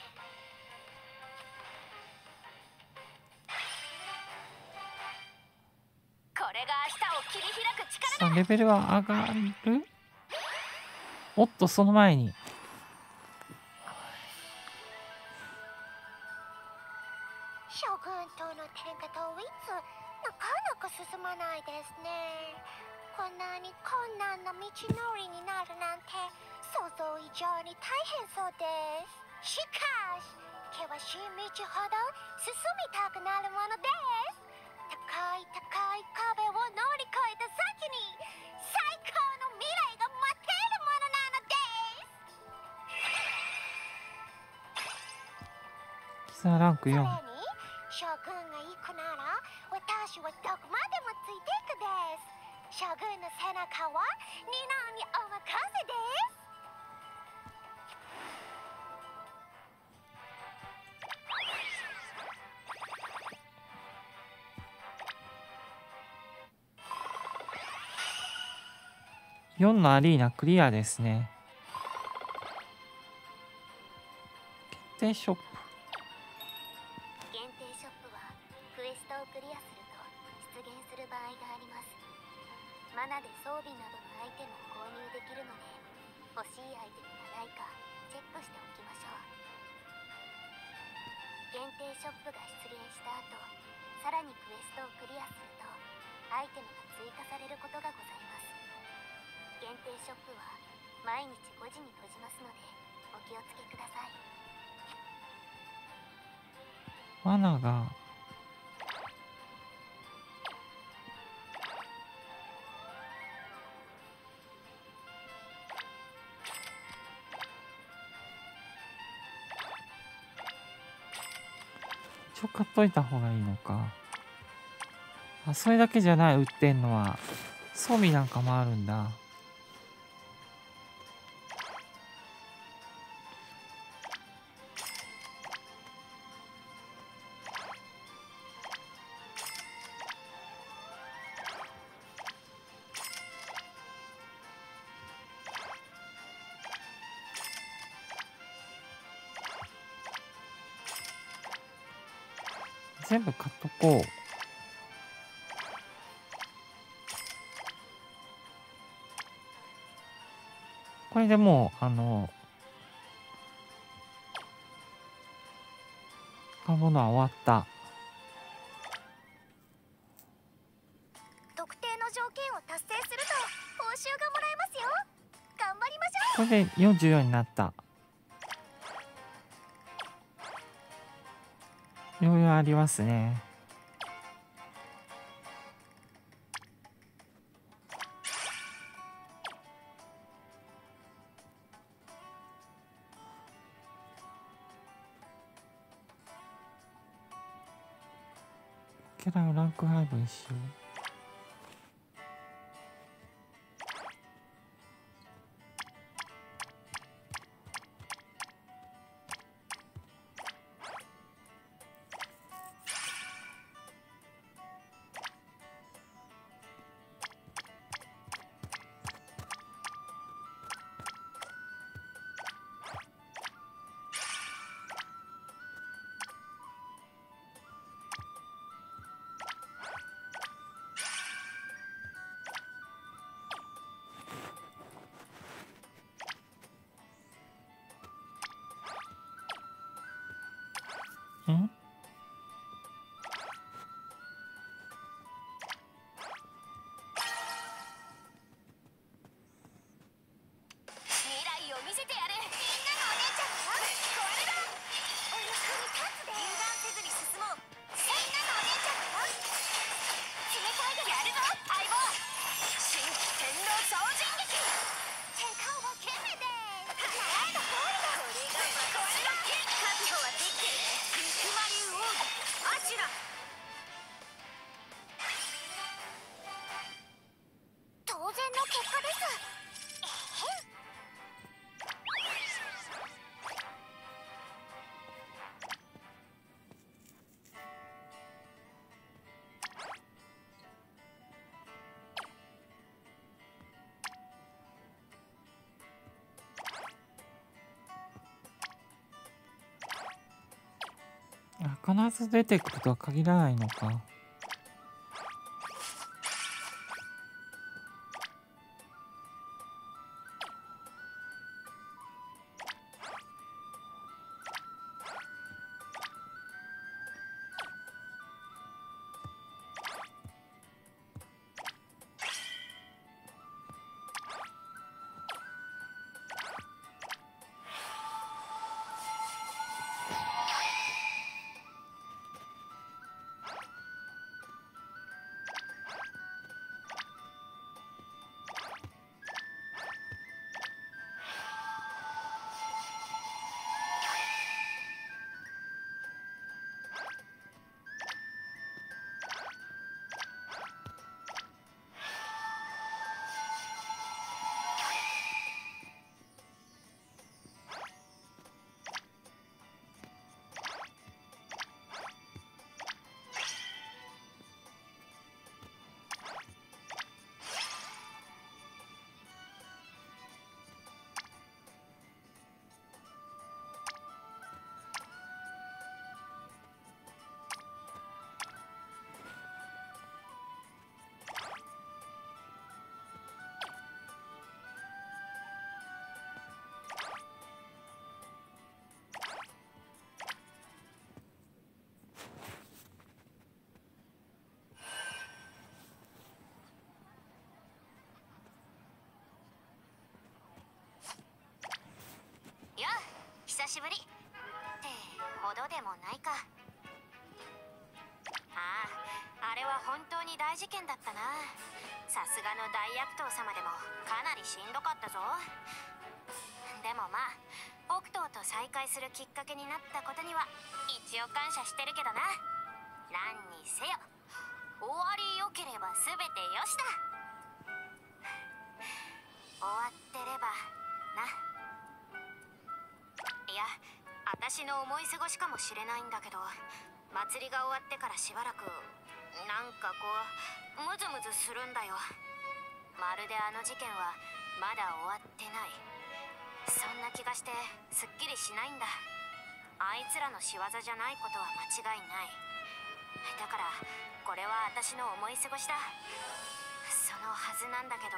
これが明日を切り開く力だ。 さあレベルは上がる。おっとその前に将軍との天下統一、なかなか進まないですね。こんなに困難な道のりになるなんて想像以上に大変そうです。しかし険しい道ほど進みたくなるものです。高い高い壁を乗り越えた先に最高の未来が待っているものなのです。 さあランク4。 それに将軍が行くなら私はどこまでもついていくです。将軍の背中はニナにお任せです。 4のアリーナクリアですね。決定ショップ。 限定ショップはクエストをクリアすると出現する場合があります。マナで装備などのアイテムを購入できるので、欲しいアイテムがないかチェックしておきましょう。限定ショップが出現した後、さらにクエストをクリアするとアイテムが追加されることがございます。限定ショップは毎日5時に閉じますのでお気をつけください。 マナが一応買っといた方がいいのか。あ、それだけじゃない。売ってんのは装備なんかもあるんだ。 全部買っとこう。これでもう買うものは終わった。 特定の条件を達成すると報酬がもらえますよ。頑張りましょう。 これで44になった。余裕ありますね。キャラをランク配分しよう。ん？ 当然の結果です。 必ず出てくるとは限らないのか。 久しぶりってほどでもないか。ああ、あれは本当に大事件だったな。さすがの大悪党様でもかなりしんどかったぞ。でもまあ北東と再会するきっかけになったことには一応感謝してるけどな。何にせよ終わりよければ全てよしだ。終わってればな。いや、私の思い過ごしかもしれないんだけど、祭りが終わってからしばらくなんかこうムズムズするんだよ。まるであの事件はまだ終わってない、そんな気がしてすっきりしないんだ。あいつらの仕業じゃないことは間違いない。 だからこれは私の思い過ごしだ。そのはずなんだけど。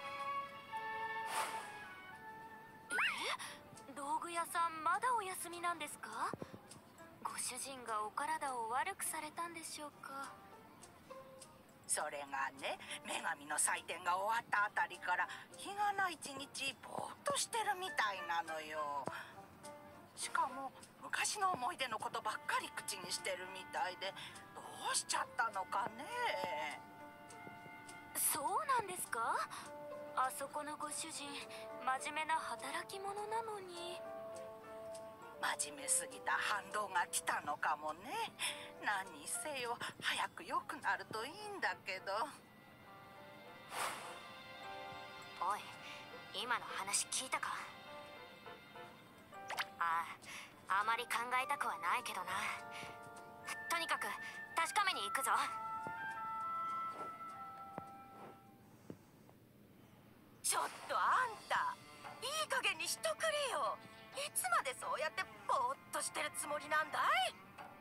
道具屋さんまだお休みなんですか？ご主人がお体を悪くされたんでしょうか？ それがね、女神の祭典が終わったあたりから日がな一日ぼーっとしてるみたいなのよ。しかも昔の思い出のことばっかり口にしてるみたいで、どうしちゃったのかね。 そうなんですか？あそこのご主人真面目な働き者なのに。 真面目すぎた反動が来たのかもね。何にせよ早く良くなるといいんだけど。 おい、今の話聞いたか？あまり考えたくはないけどな。とにかく確かめに行くぞ。 ちょっとあんた、いい加減にしとくれよ。いつまでそうやってぼーっとしてるつもりなんだい？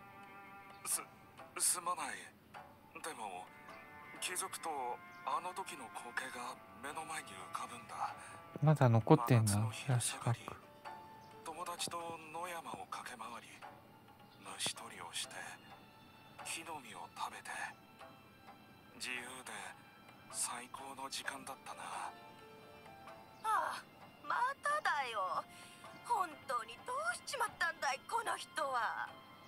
すまない。でも気づくとあの時の光景が目の前に浮かぶんだ。 まだ残ってんな、フラッシュバック。 友達と野山を駆け回り、虫取りをして木の実を食べて、自由で最高の時間だったな。 ああ、まただよ。本当にどうしちまったんだい、この人は。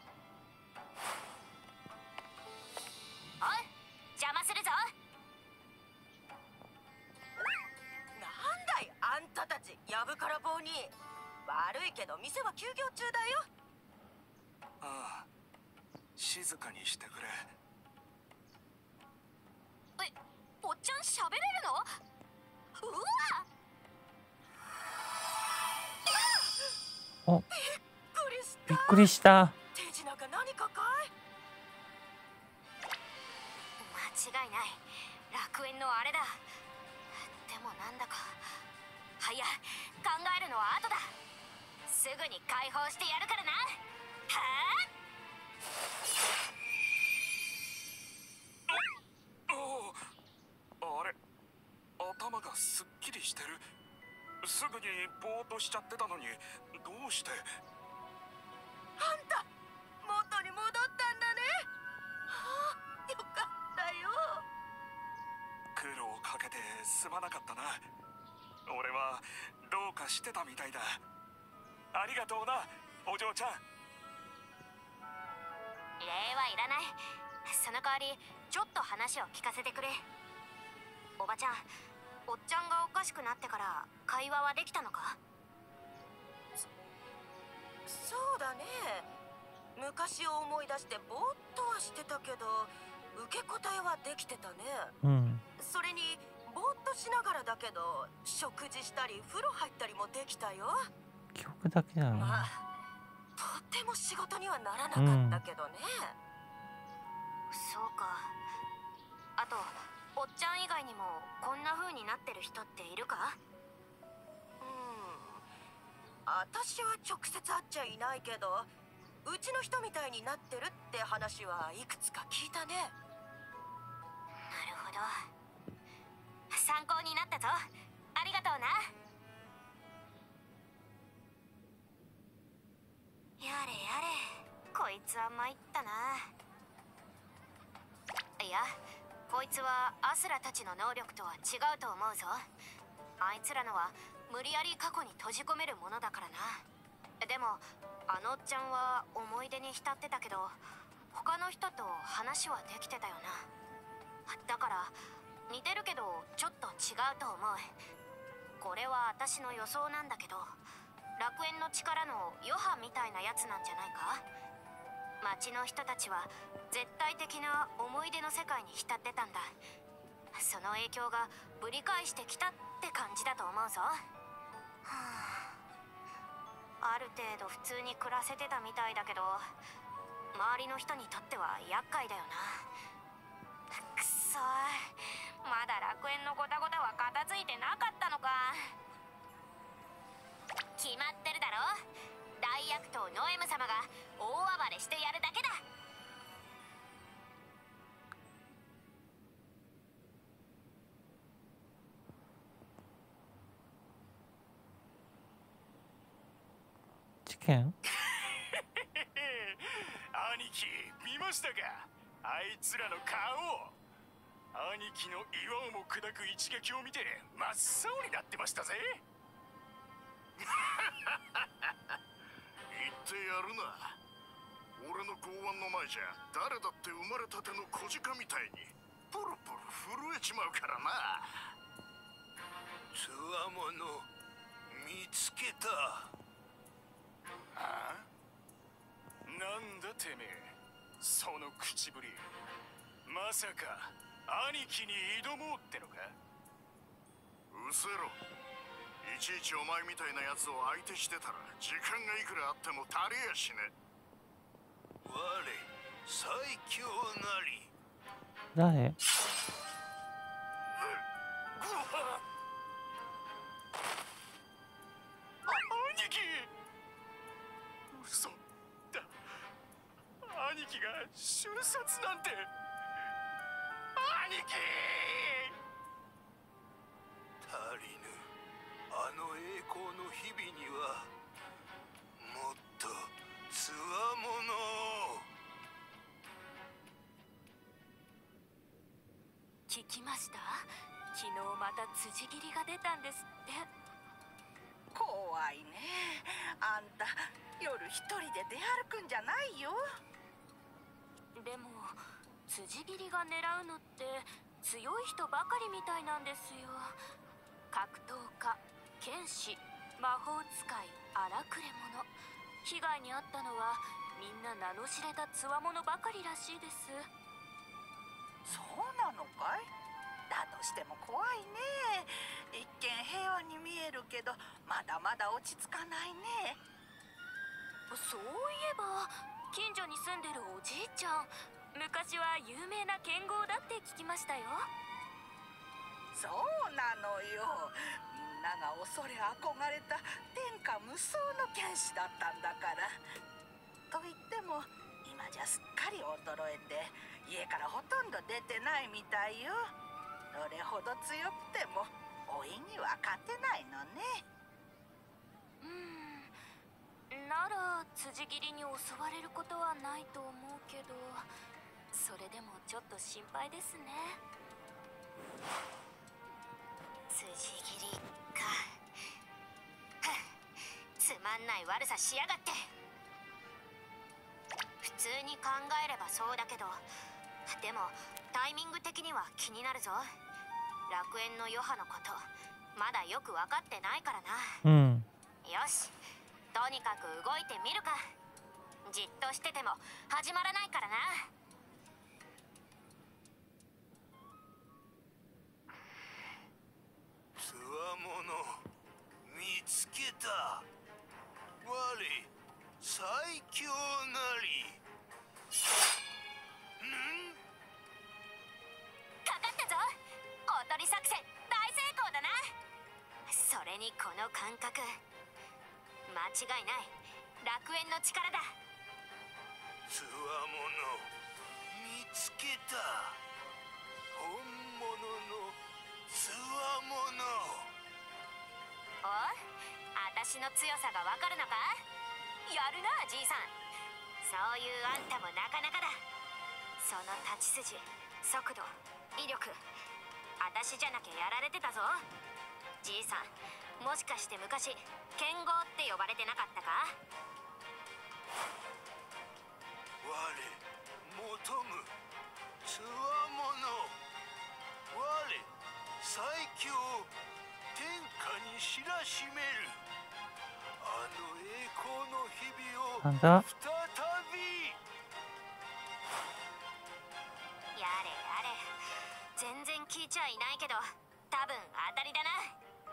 おい、邪魔するぞ。 なんだいあんたたち、やぶから棒に。悪いけど店は休業中だよ。 ああ、静かにしてくれ。 おっちゃん喋れるの？うわ！ お、 びびっくりした。 手品か何かかい？ 間違いない。楽園のあれだ。でもなんだか。いや、考えるのは後だ。すぐに解放してやるからな。 あれ、頭がすっきりしてる。すぐにぼーっとしちゃってたのに、どうして？ あんた、元に戻ったんだね。はあ、よかったよ。 苦労かけてすまなかったな。俺はどうかしてたみたいだ。ありがとうな、お嬢ちゃん。 礼はいらない。その代わりちょっと話を聞かせてくれ。おばちゃん、おっちゃんがおかしくなってから会話はできたのか？ そうだね。昔を思い出してぼーっとはしてたけど、受け答えはできてたね。 うん。 それにぼーっとしながらだけど、食事したり風呂入ったりもできたよ。 記憶だけだな。 まあ、とても仕事にはならなかったけどね。 そうか。あと、おっちゃん以外にもこんな風になってる人っているか？ 私は直接会っちゃいないけど、うちの人みたいになってるって話はいくつか聞いたね。 なるほど。参考になったぞ。ありがとうな。やれやれ、こいつは参ったな。いや、こいつはアスラたちの能力とは違うと思うぞ。あいつらのは無理やり過去に閉じ込めるものだからな。でもあのおっちゃんは思い出に浸ってたけど、他の人と話はできてたよな。だから似てるけどちょっと違うと思う。これは私の予想なんだけど、楽園の力の余波みたいなやつなんじゃないか？町の人たちは絶対的な思い出の世界に浸ってたんだ。その影響がぶり返してきたって感じだと思うぞ。ある程度普通に暮らせてたみたいだけど、周りの人にとっては厄介だよな。くそー、まだ楽園のゴタゴタは片付いてなかったのか。決まってるだろ。大悪党ノエム様が大暴れしてやるだけだ。 剣？ 兄貴見ましたか、あいつらの顔。兄貴の岩をも砕く一撃を見て真っ青になってましたぜ。言ってやるな。俺の剛腕の前じゃ誰だって生まれたての小鹿みたいにプルプル震えちまうからな。つわもの見つけた。あ？なんだてめえ、その口ぶり。まさか兄貴に挑もうってのか。うせろ。いちいちお前みたいなやつを相手してたら時間がいくらあっても足りやしね。我最強なり。 誰？ 兄貴、嘘だ。兄貴が瞬殺なんて。兄貴、足りぬ。あの栄光の日々にはもっとつわものを。 聞きました？昨日また辻斬りが出たんですって。 怖いね。あんた夜一人で出歩くんじゃないよ。 でも辻斬りが狙うのって強い人ばかりみたいなんですよ。格闘家、剣士、魔法使い、荒くれ者。被害に遭ったのはみんな名の知れた強者ばかりらしいです。 そうなのかい？だとしても怖いね。一見平和に見えるけどまだまだ落ち着かないね。 そういえば近所に住んでるおじいちゃん、昔は有名な剣豪だって聞きましたよ。 そうなのよ。みんなが恐れ憧れた天下無双の剣士だったんだから。と言っても今じゃすっかり衰えて家からほとんど出てないみたいよ。どれほど強くても老いには勝てないのね。 なら辻斬りに襲われることはないと思うけど、それでもちょっと心配ですね。 辻斬りか。つまんない悪さしやがって。普通に考えればそうだけど、でもタイミング的には気になるぞ。楽園の余波のことまだよく分かってないからな。よし、とにかく動いてみるか。じっとしてても始まらないからな。 つわもの見つけた。我最強なり。 かかったぞ。おとり作戦大成功だな。それにこの感覚、間違いない楽園の力だ。 つわもの見つけた。本物のつわもの。 お、私の強さがわかるのか。やるなじいさん。そういうあんたもなかなかだ。その立ち筋、速度、威力、私じゃなきゃやられてたぞ。じいさん、もしかして昔剣豪って呼ばれてなかったか。 我求むつわもの。我最強天下に知らしめる。あの栄光の日々をなんだ？ 再び。 やれやれ、全然聞いちゃいないけど多分当たりだな。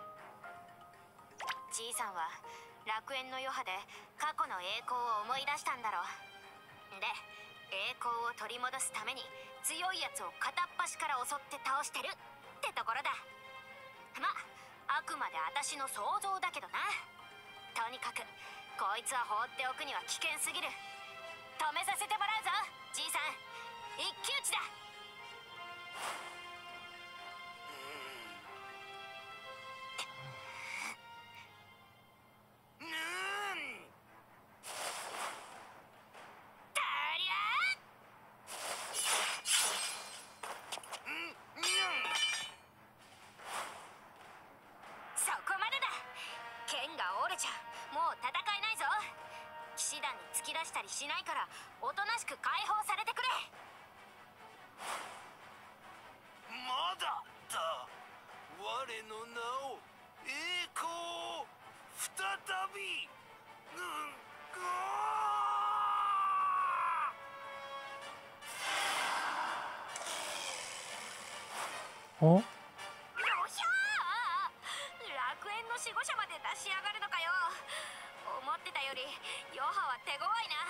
じいさんは楽園の余波で過去の栄光を思い出したんだろう。で、栄光を取り戻すために強いやつを片っ端から襲って倒してるってところだ。ま、あくまで私の想像だけどな。とにかくこいつは放っておくには危険すぎる。止めさせてもらうぞじいさん。一騎打ちだ。 お、 よっしゃー、楽園の守護者まで出し上がるのかよ。思ってたよりヨハは手強いな。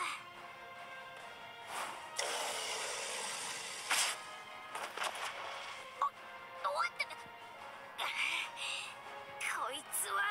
おってこいつは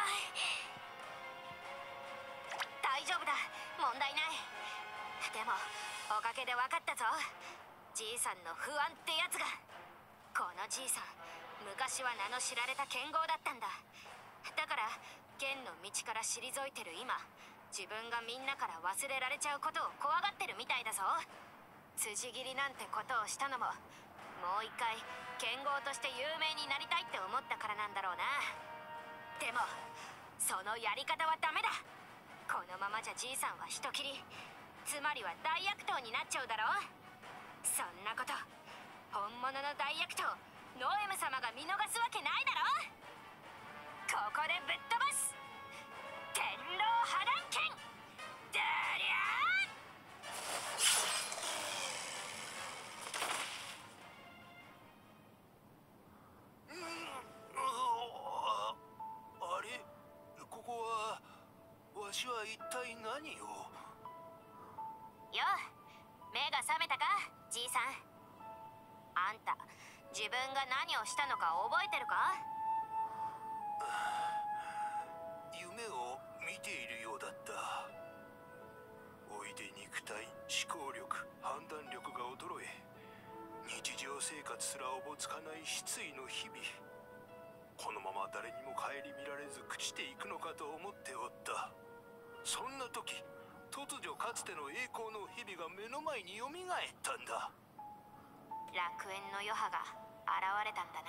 大丈夫だ、問題ない。でもおかげで分かったぞ、じいさんの不安ってやつが。このじいさん、昔は名の知られた剣豪だったんだ。だから剣の道から退いてる今、自分がみんなから忘れられちゃうことを怖がってるみたいだぞ。辻斬りなんてことをしたのも、もう一回剣豪として有名になりたいって思ったからなんだろうな。でもそのやり方はダメだ。このままじゃじいさんは人斬り、つまりは大悪党になっちゃうだろ。そんなこと、本物の大悪党ノエム様が見逃すわけないだろ。ここでぶっ飛ばす天狼破断剣だりゃあれ、ここはわしは一体何を。 よ、目が覚めたかじいさん。あんた自分が何をしたのか覚えてるか。 夢を見ているようだった。おいで肉体、思考力、判断力が衰え、日常生活すらおぼつかない失意の日々。このまま誰にも顧みられず朽ちていくのかと思っておった。そんな時、突如かつての栄光の日々が目の前によみがえったんだ。 楽園の余波が現れたんだな。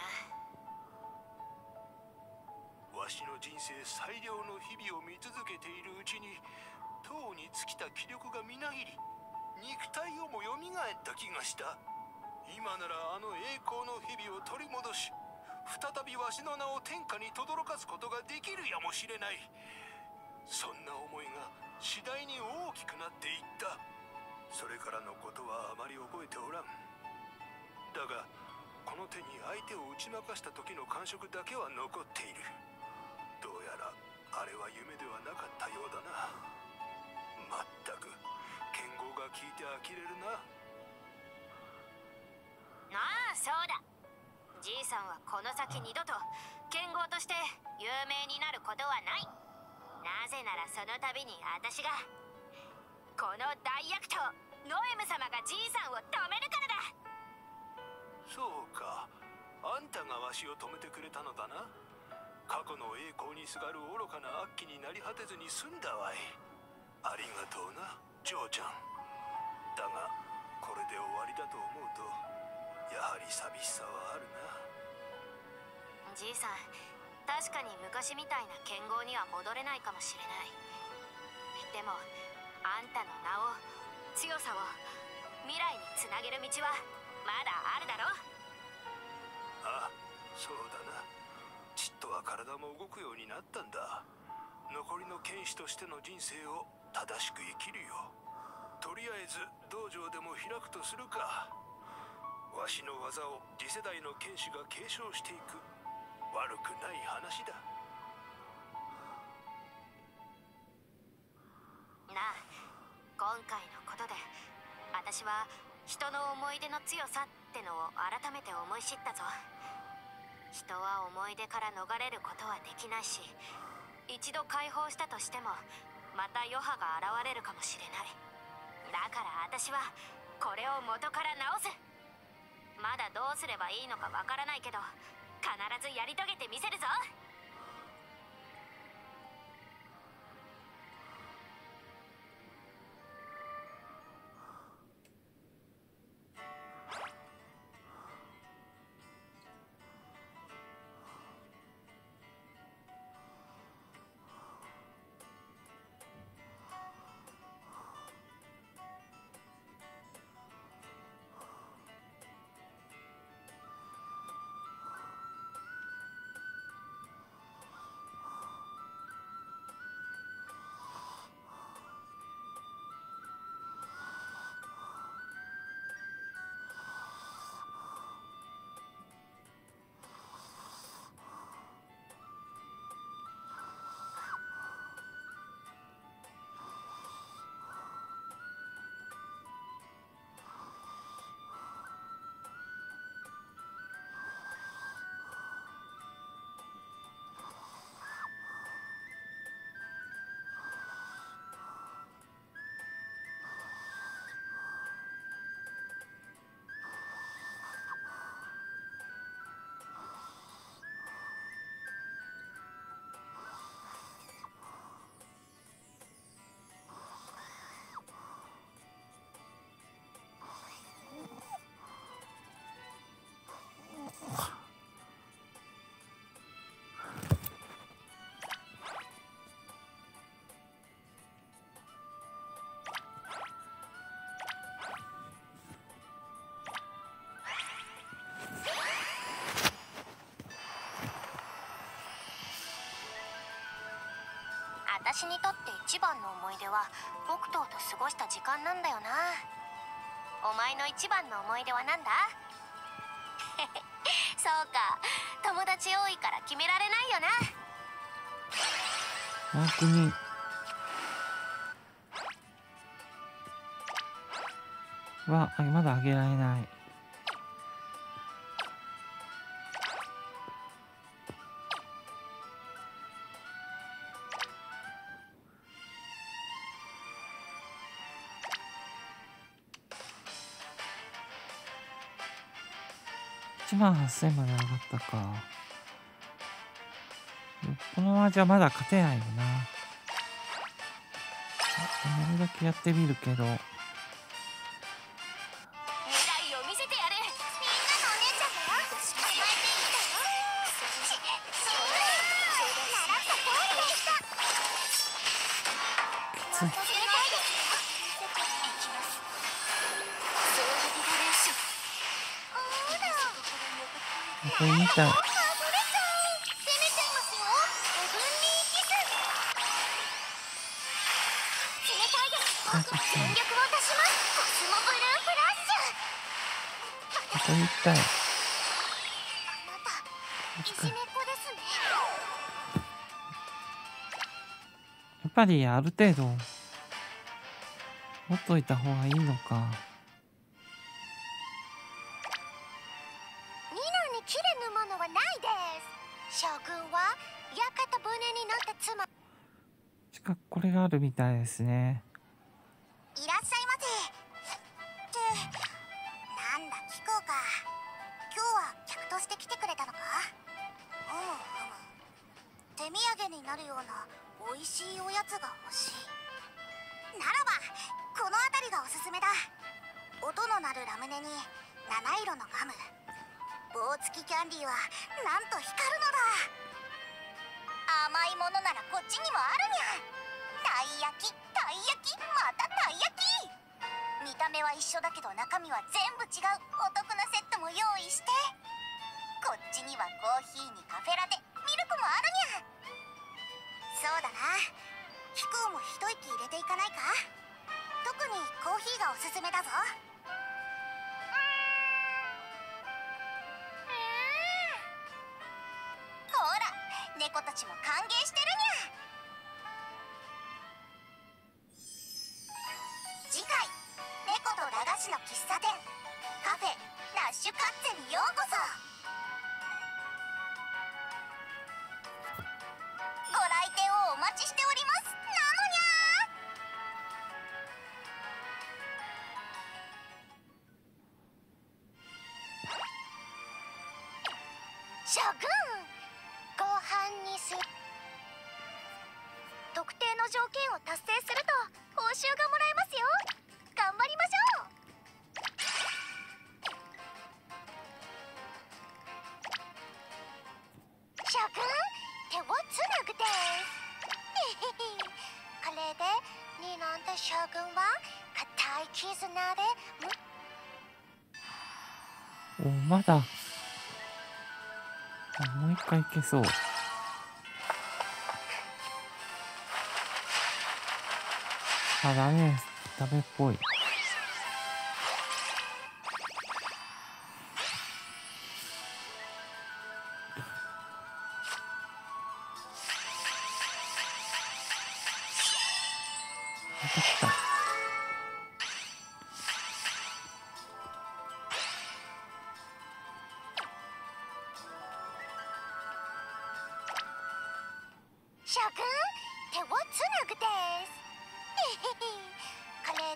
わしの人生最良の日々を見続けているうちに、塔に尽きた気力がみなぎり、肉体をもよみがえった気がした。今ならあの栄光の日々を取り戻し、再びわしの名を天下に轟かすことができるやもしれない。そんな思いが次第に大きくなっていった。それからのことはあまり覚えておらん。だがこの手に相手を打ち負かした時の感触だけは残っている。どうやらあれは夢ではなかったようだな。まったく剣豪が聞いて呆れるな。 ああ、そうだ。じいさんはこの先二度と剣豪として有名になることはない。なぜならその度に私が、この大悪党ノエム様がじいさんを止めるからだ。 そうか、あんたがわしを止めてくれたのだな。過去の栄光にすがる愚かな悪鬼になり果てずに済んだわい。ありがとうな、ジョーちゃん。だがこれで終わりだと思うと、やはり寂しさはあるな。 じいさん、確かに昔みたいな剣豪には戻れないかもしれない。でもあんたの名を、強さを未来につなげる道はまだあるだろ。 ああ、そうだな。ちっとは体も動くようになったんだ。残りの剣士としての人生を正しく生きるよ。とりあえず道場でも開くとするか。わしの技を次世代の剣士が継承していく。悪くない話だなあ。今回のことで私は人の思い出の強さってのを改めて思い知ったぞ。人は思い出から逃れることはできないし、一度解放したとしてもまた余波が現れるかもしれない。だから私はこれを元から直す。まだどうすればいいのかわからないけど、必ずやり遂げてみせるぞ。 私にとって一番の思い出は僕と過ごした時間なんだよな。お前の一番の思い出はなんだ？そうか、友達多いから決められないよな。 逆にまだあげられない。18000まで上がったか。このままじゃまだ勝てないよな。やるだけやってみるけど。 未来を見せてやる。みんなのお姉ちゃんだよ。甘えていいんだよ。習った通りでした。 きつい。 冷たいですよ。いきます。ソウルリバレーション。ほら。 これ見たい。 あふれちゃう。攻めちゃいますよ。ヘブンリーキス。冷たいですよ。全力を出します。コスモブルーフラッシュ。 ここに行きたい。 あなた、いじめっ子ですね。 やっぱりある程度持っといた方がいいのか。 ニノに切れぬものはないです。将軍は屋形船に乗った妻。 近くこれがあるみたいですね。 いらっしゃいませ。ってなんだ聞こうか。今日は客として来てくれたのか。手土産になるような美味しいおやつが欲しいならばこの辺りがおすすめだ。音の鳴るラムネに七色のガム、棒付きキャンディーはなんと光るのだ。甘いものならこっちにもあるにゃ。たい焼き、たい焼き、またたい焼き。見た目は一緒だけど中身は全部違うお得なセットも用意して。こっちにはコーヒーにカフェラテ、ミルクもあるにゃ。そうだな、飛行も一息入れていかないか。特にコーヒーがおすすめだぞ。ほら、猫たちも歓迎してるにゃ。次回、猫と駄菓子の喫茶店カフェラッシュカッツェにようこそ。ご来店をお待ちしておりますなのにゃ。将軍、ご飯にす。特定の条件を達成すると報酬がもらえますよ。頑張りましょう。将軍、手をつなぐです。これでニノンと将軍は固い絆でまだもう一回いけそう。ダメっぽい。また来た。 将軍、手をつなぐです。これ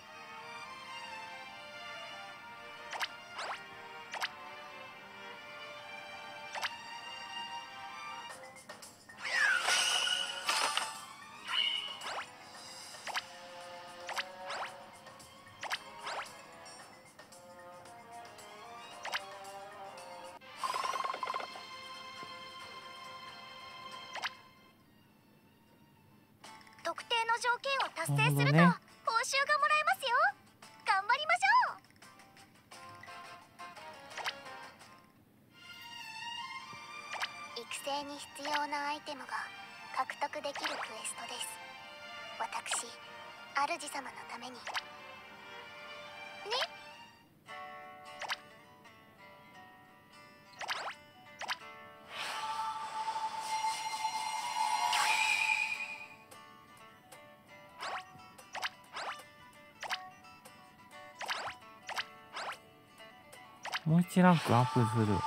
特定の条件を達成すると報酬がもらえますよ。頑張りましょう。育成に必要なアイテムが獲得できるクエストです。 私主様のためにね。 もう1ランクアップする。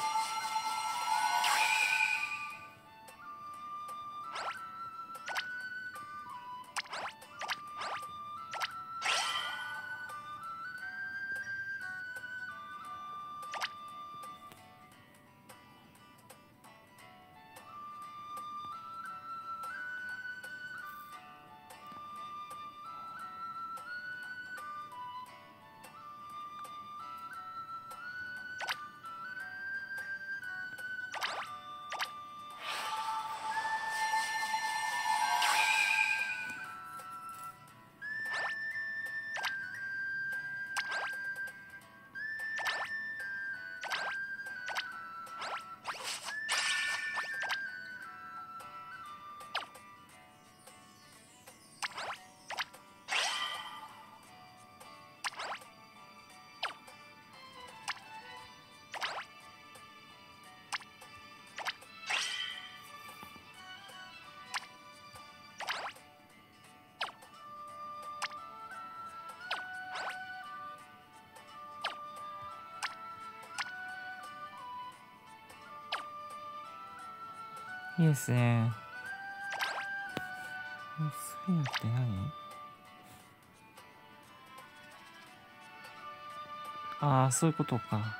いいですね。スフィアって何？ああ、そういうことか。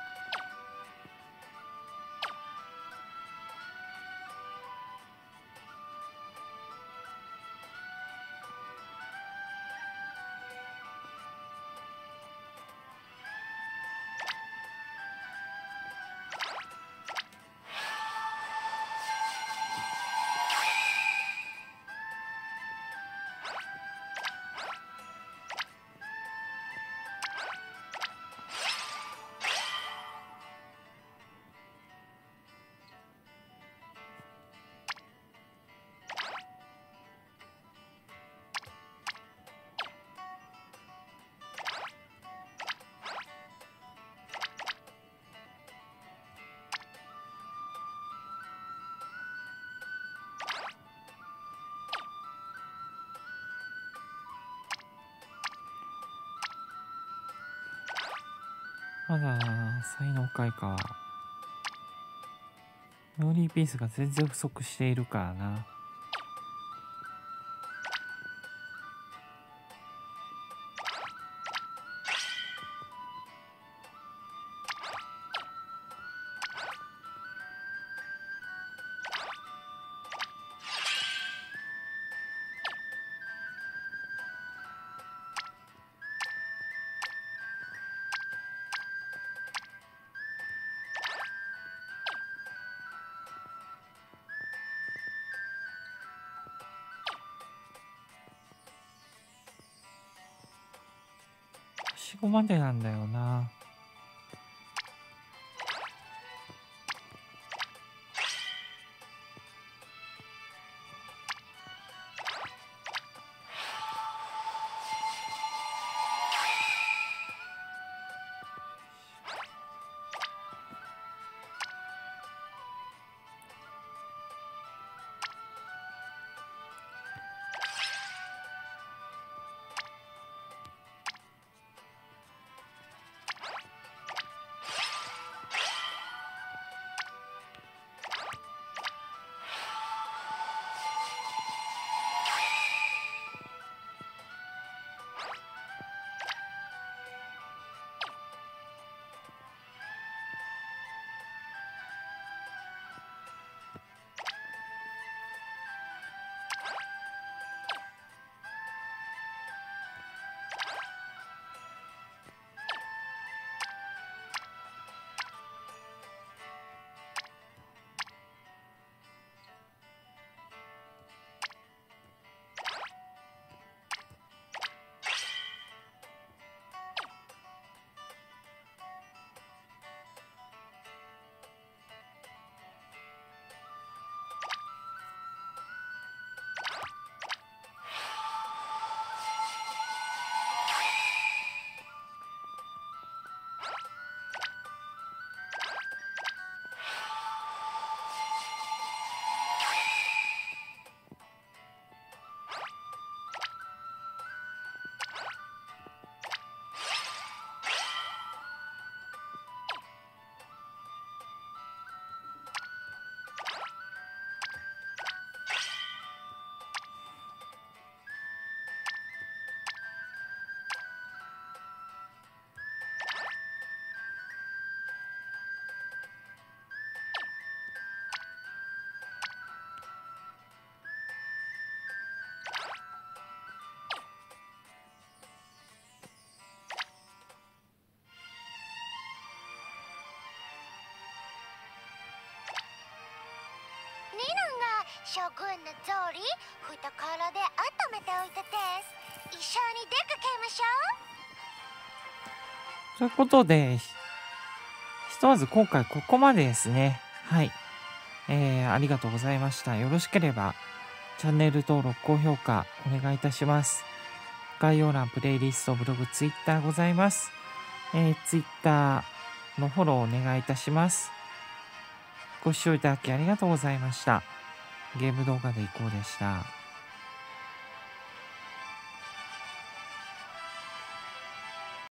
まだ才能開花はメモリーピースが全然不足しているからな。4、5までなんだよな。 将軍の草履懐で温めておいたです。一緒に出かけましょう。 ということで、ひとまず今回ここまでですね。はい。ありがとうございました。よろしければ、チャンネル登録、高評価お願いいたします。概要欄、プレイリスト、ブログ、ツイッターございます。ツイッターのフォローお願いいたします。ご視聴いただきありがとうございました。ゲーム動画でいこうでした。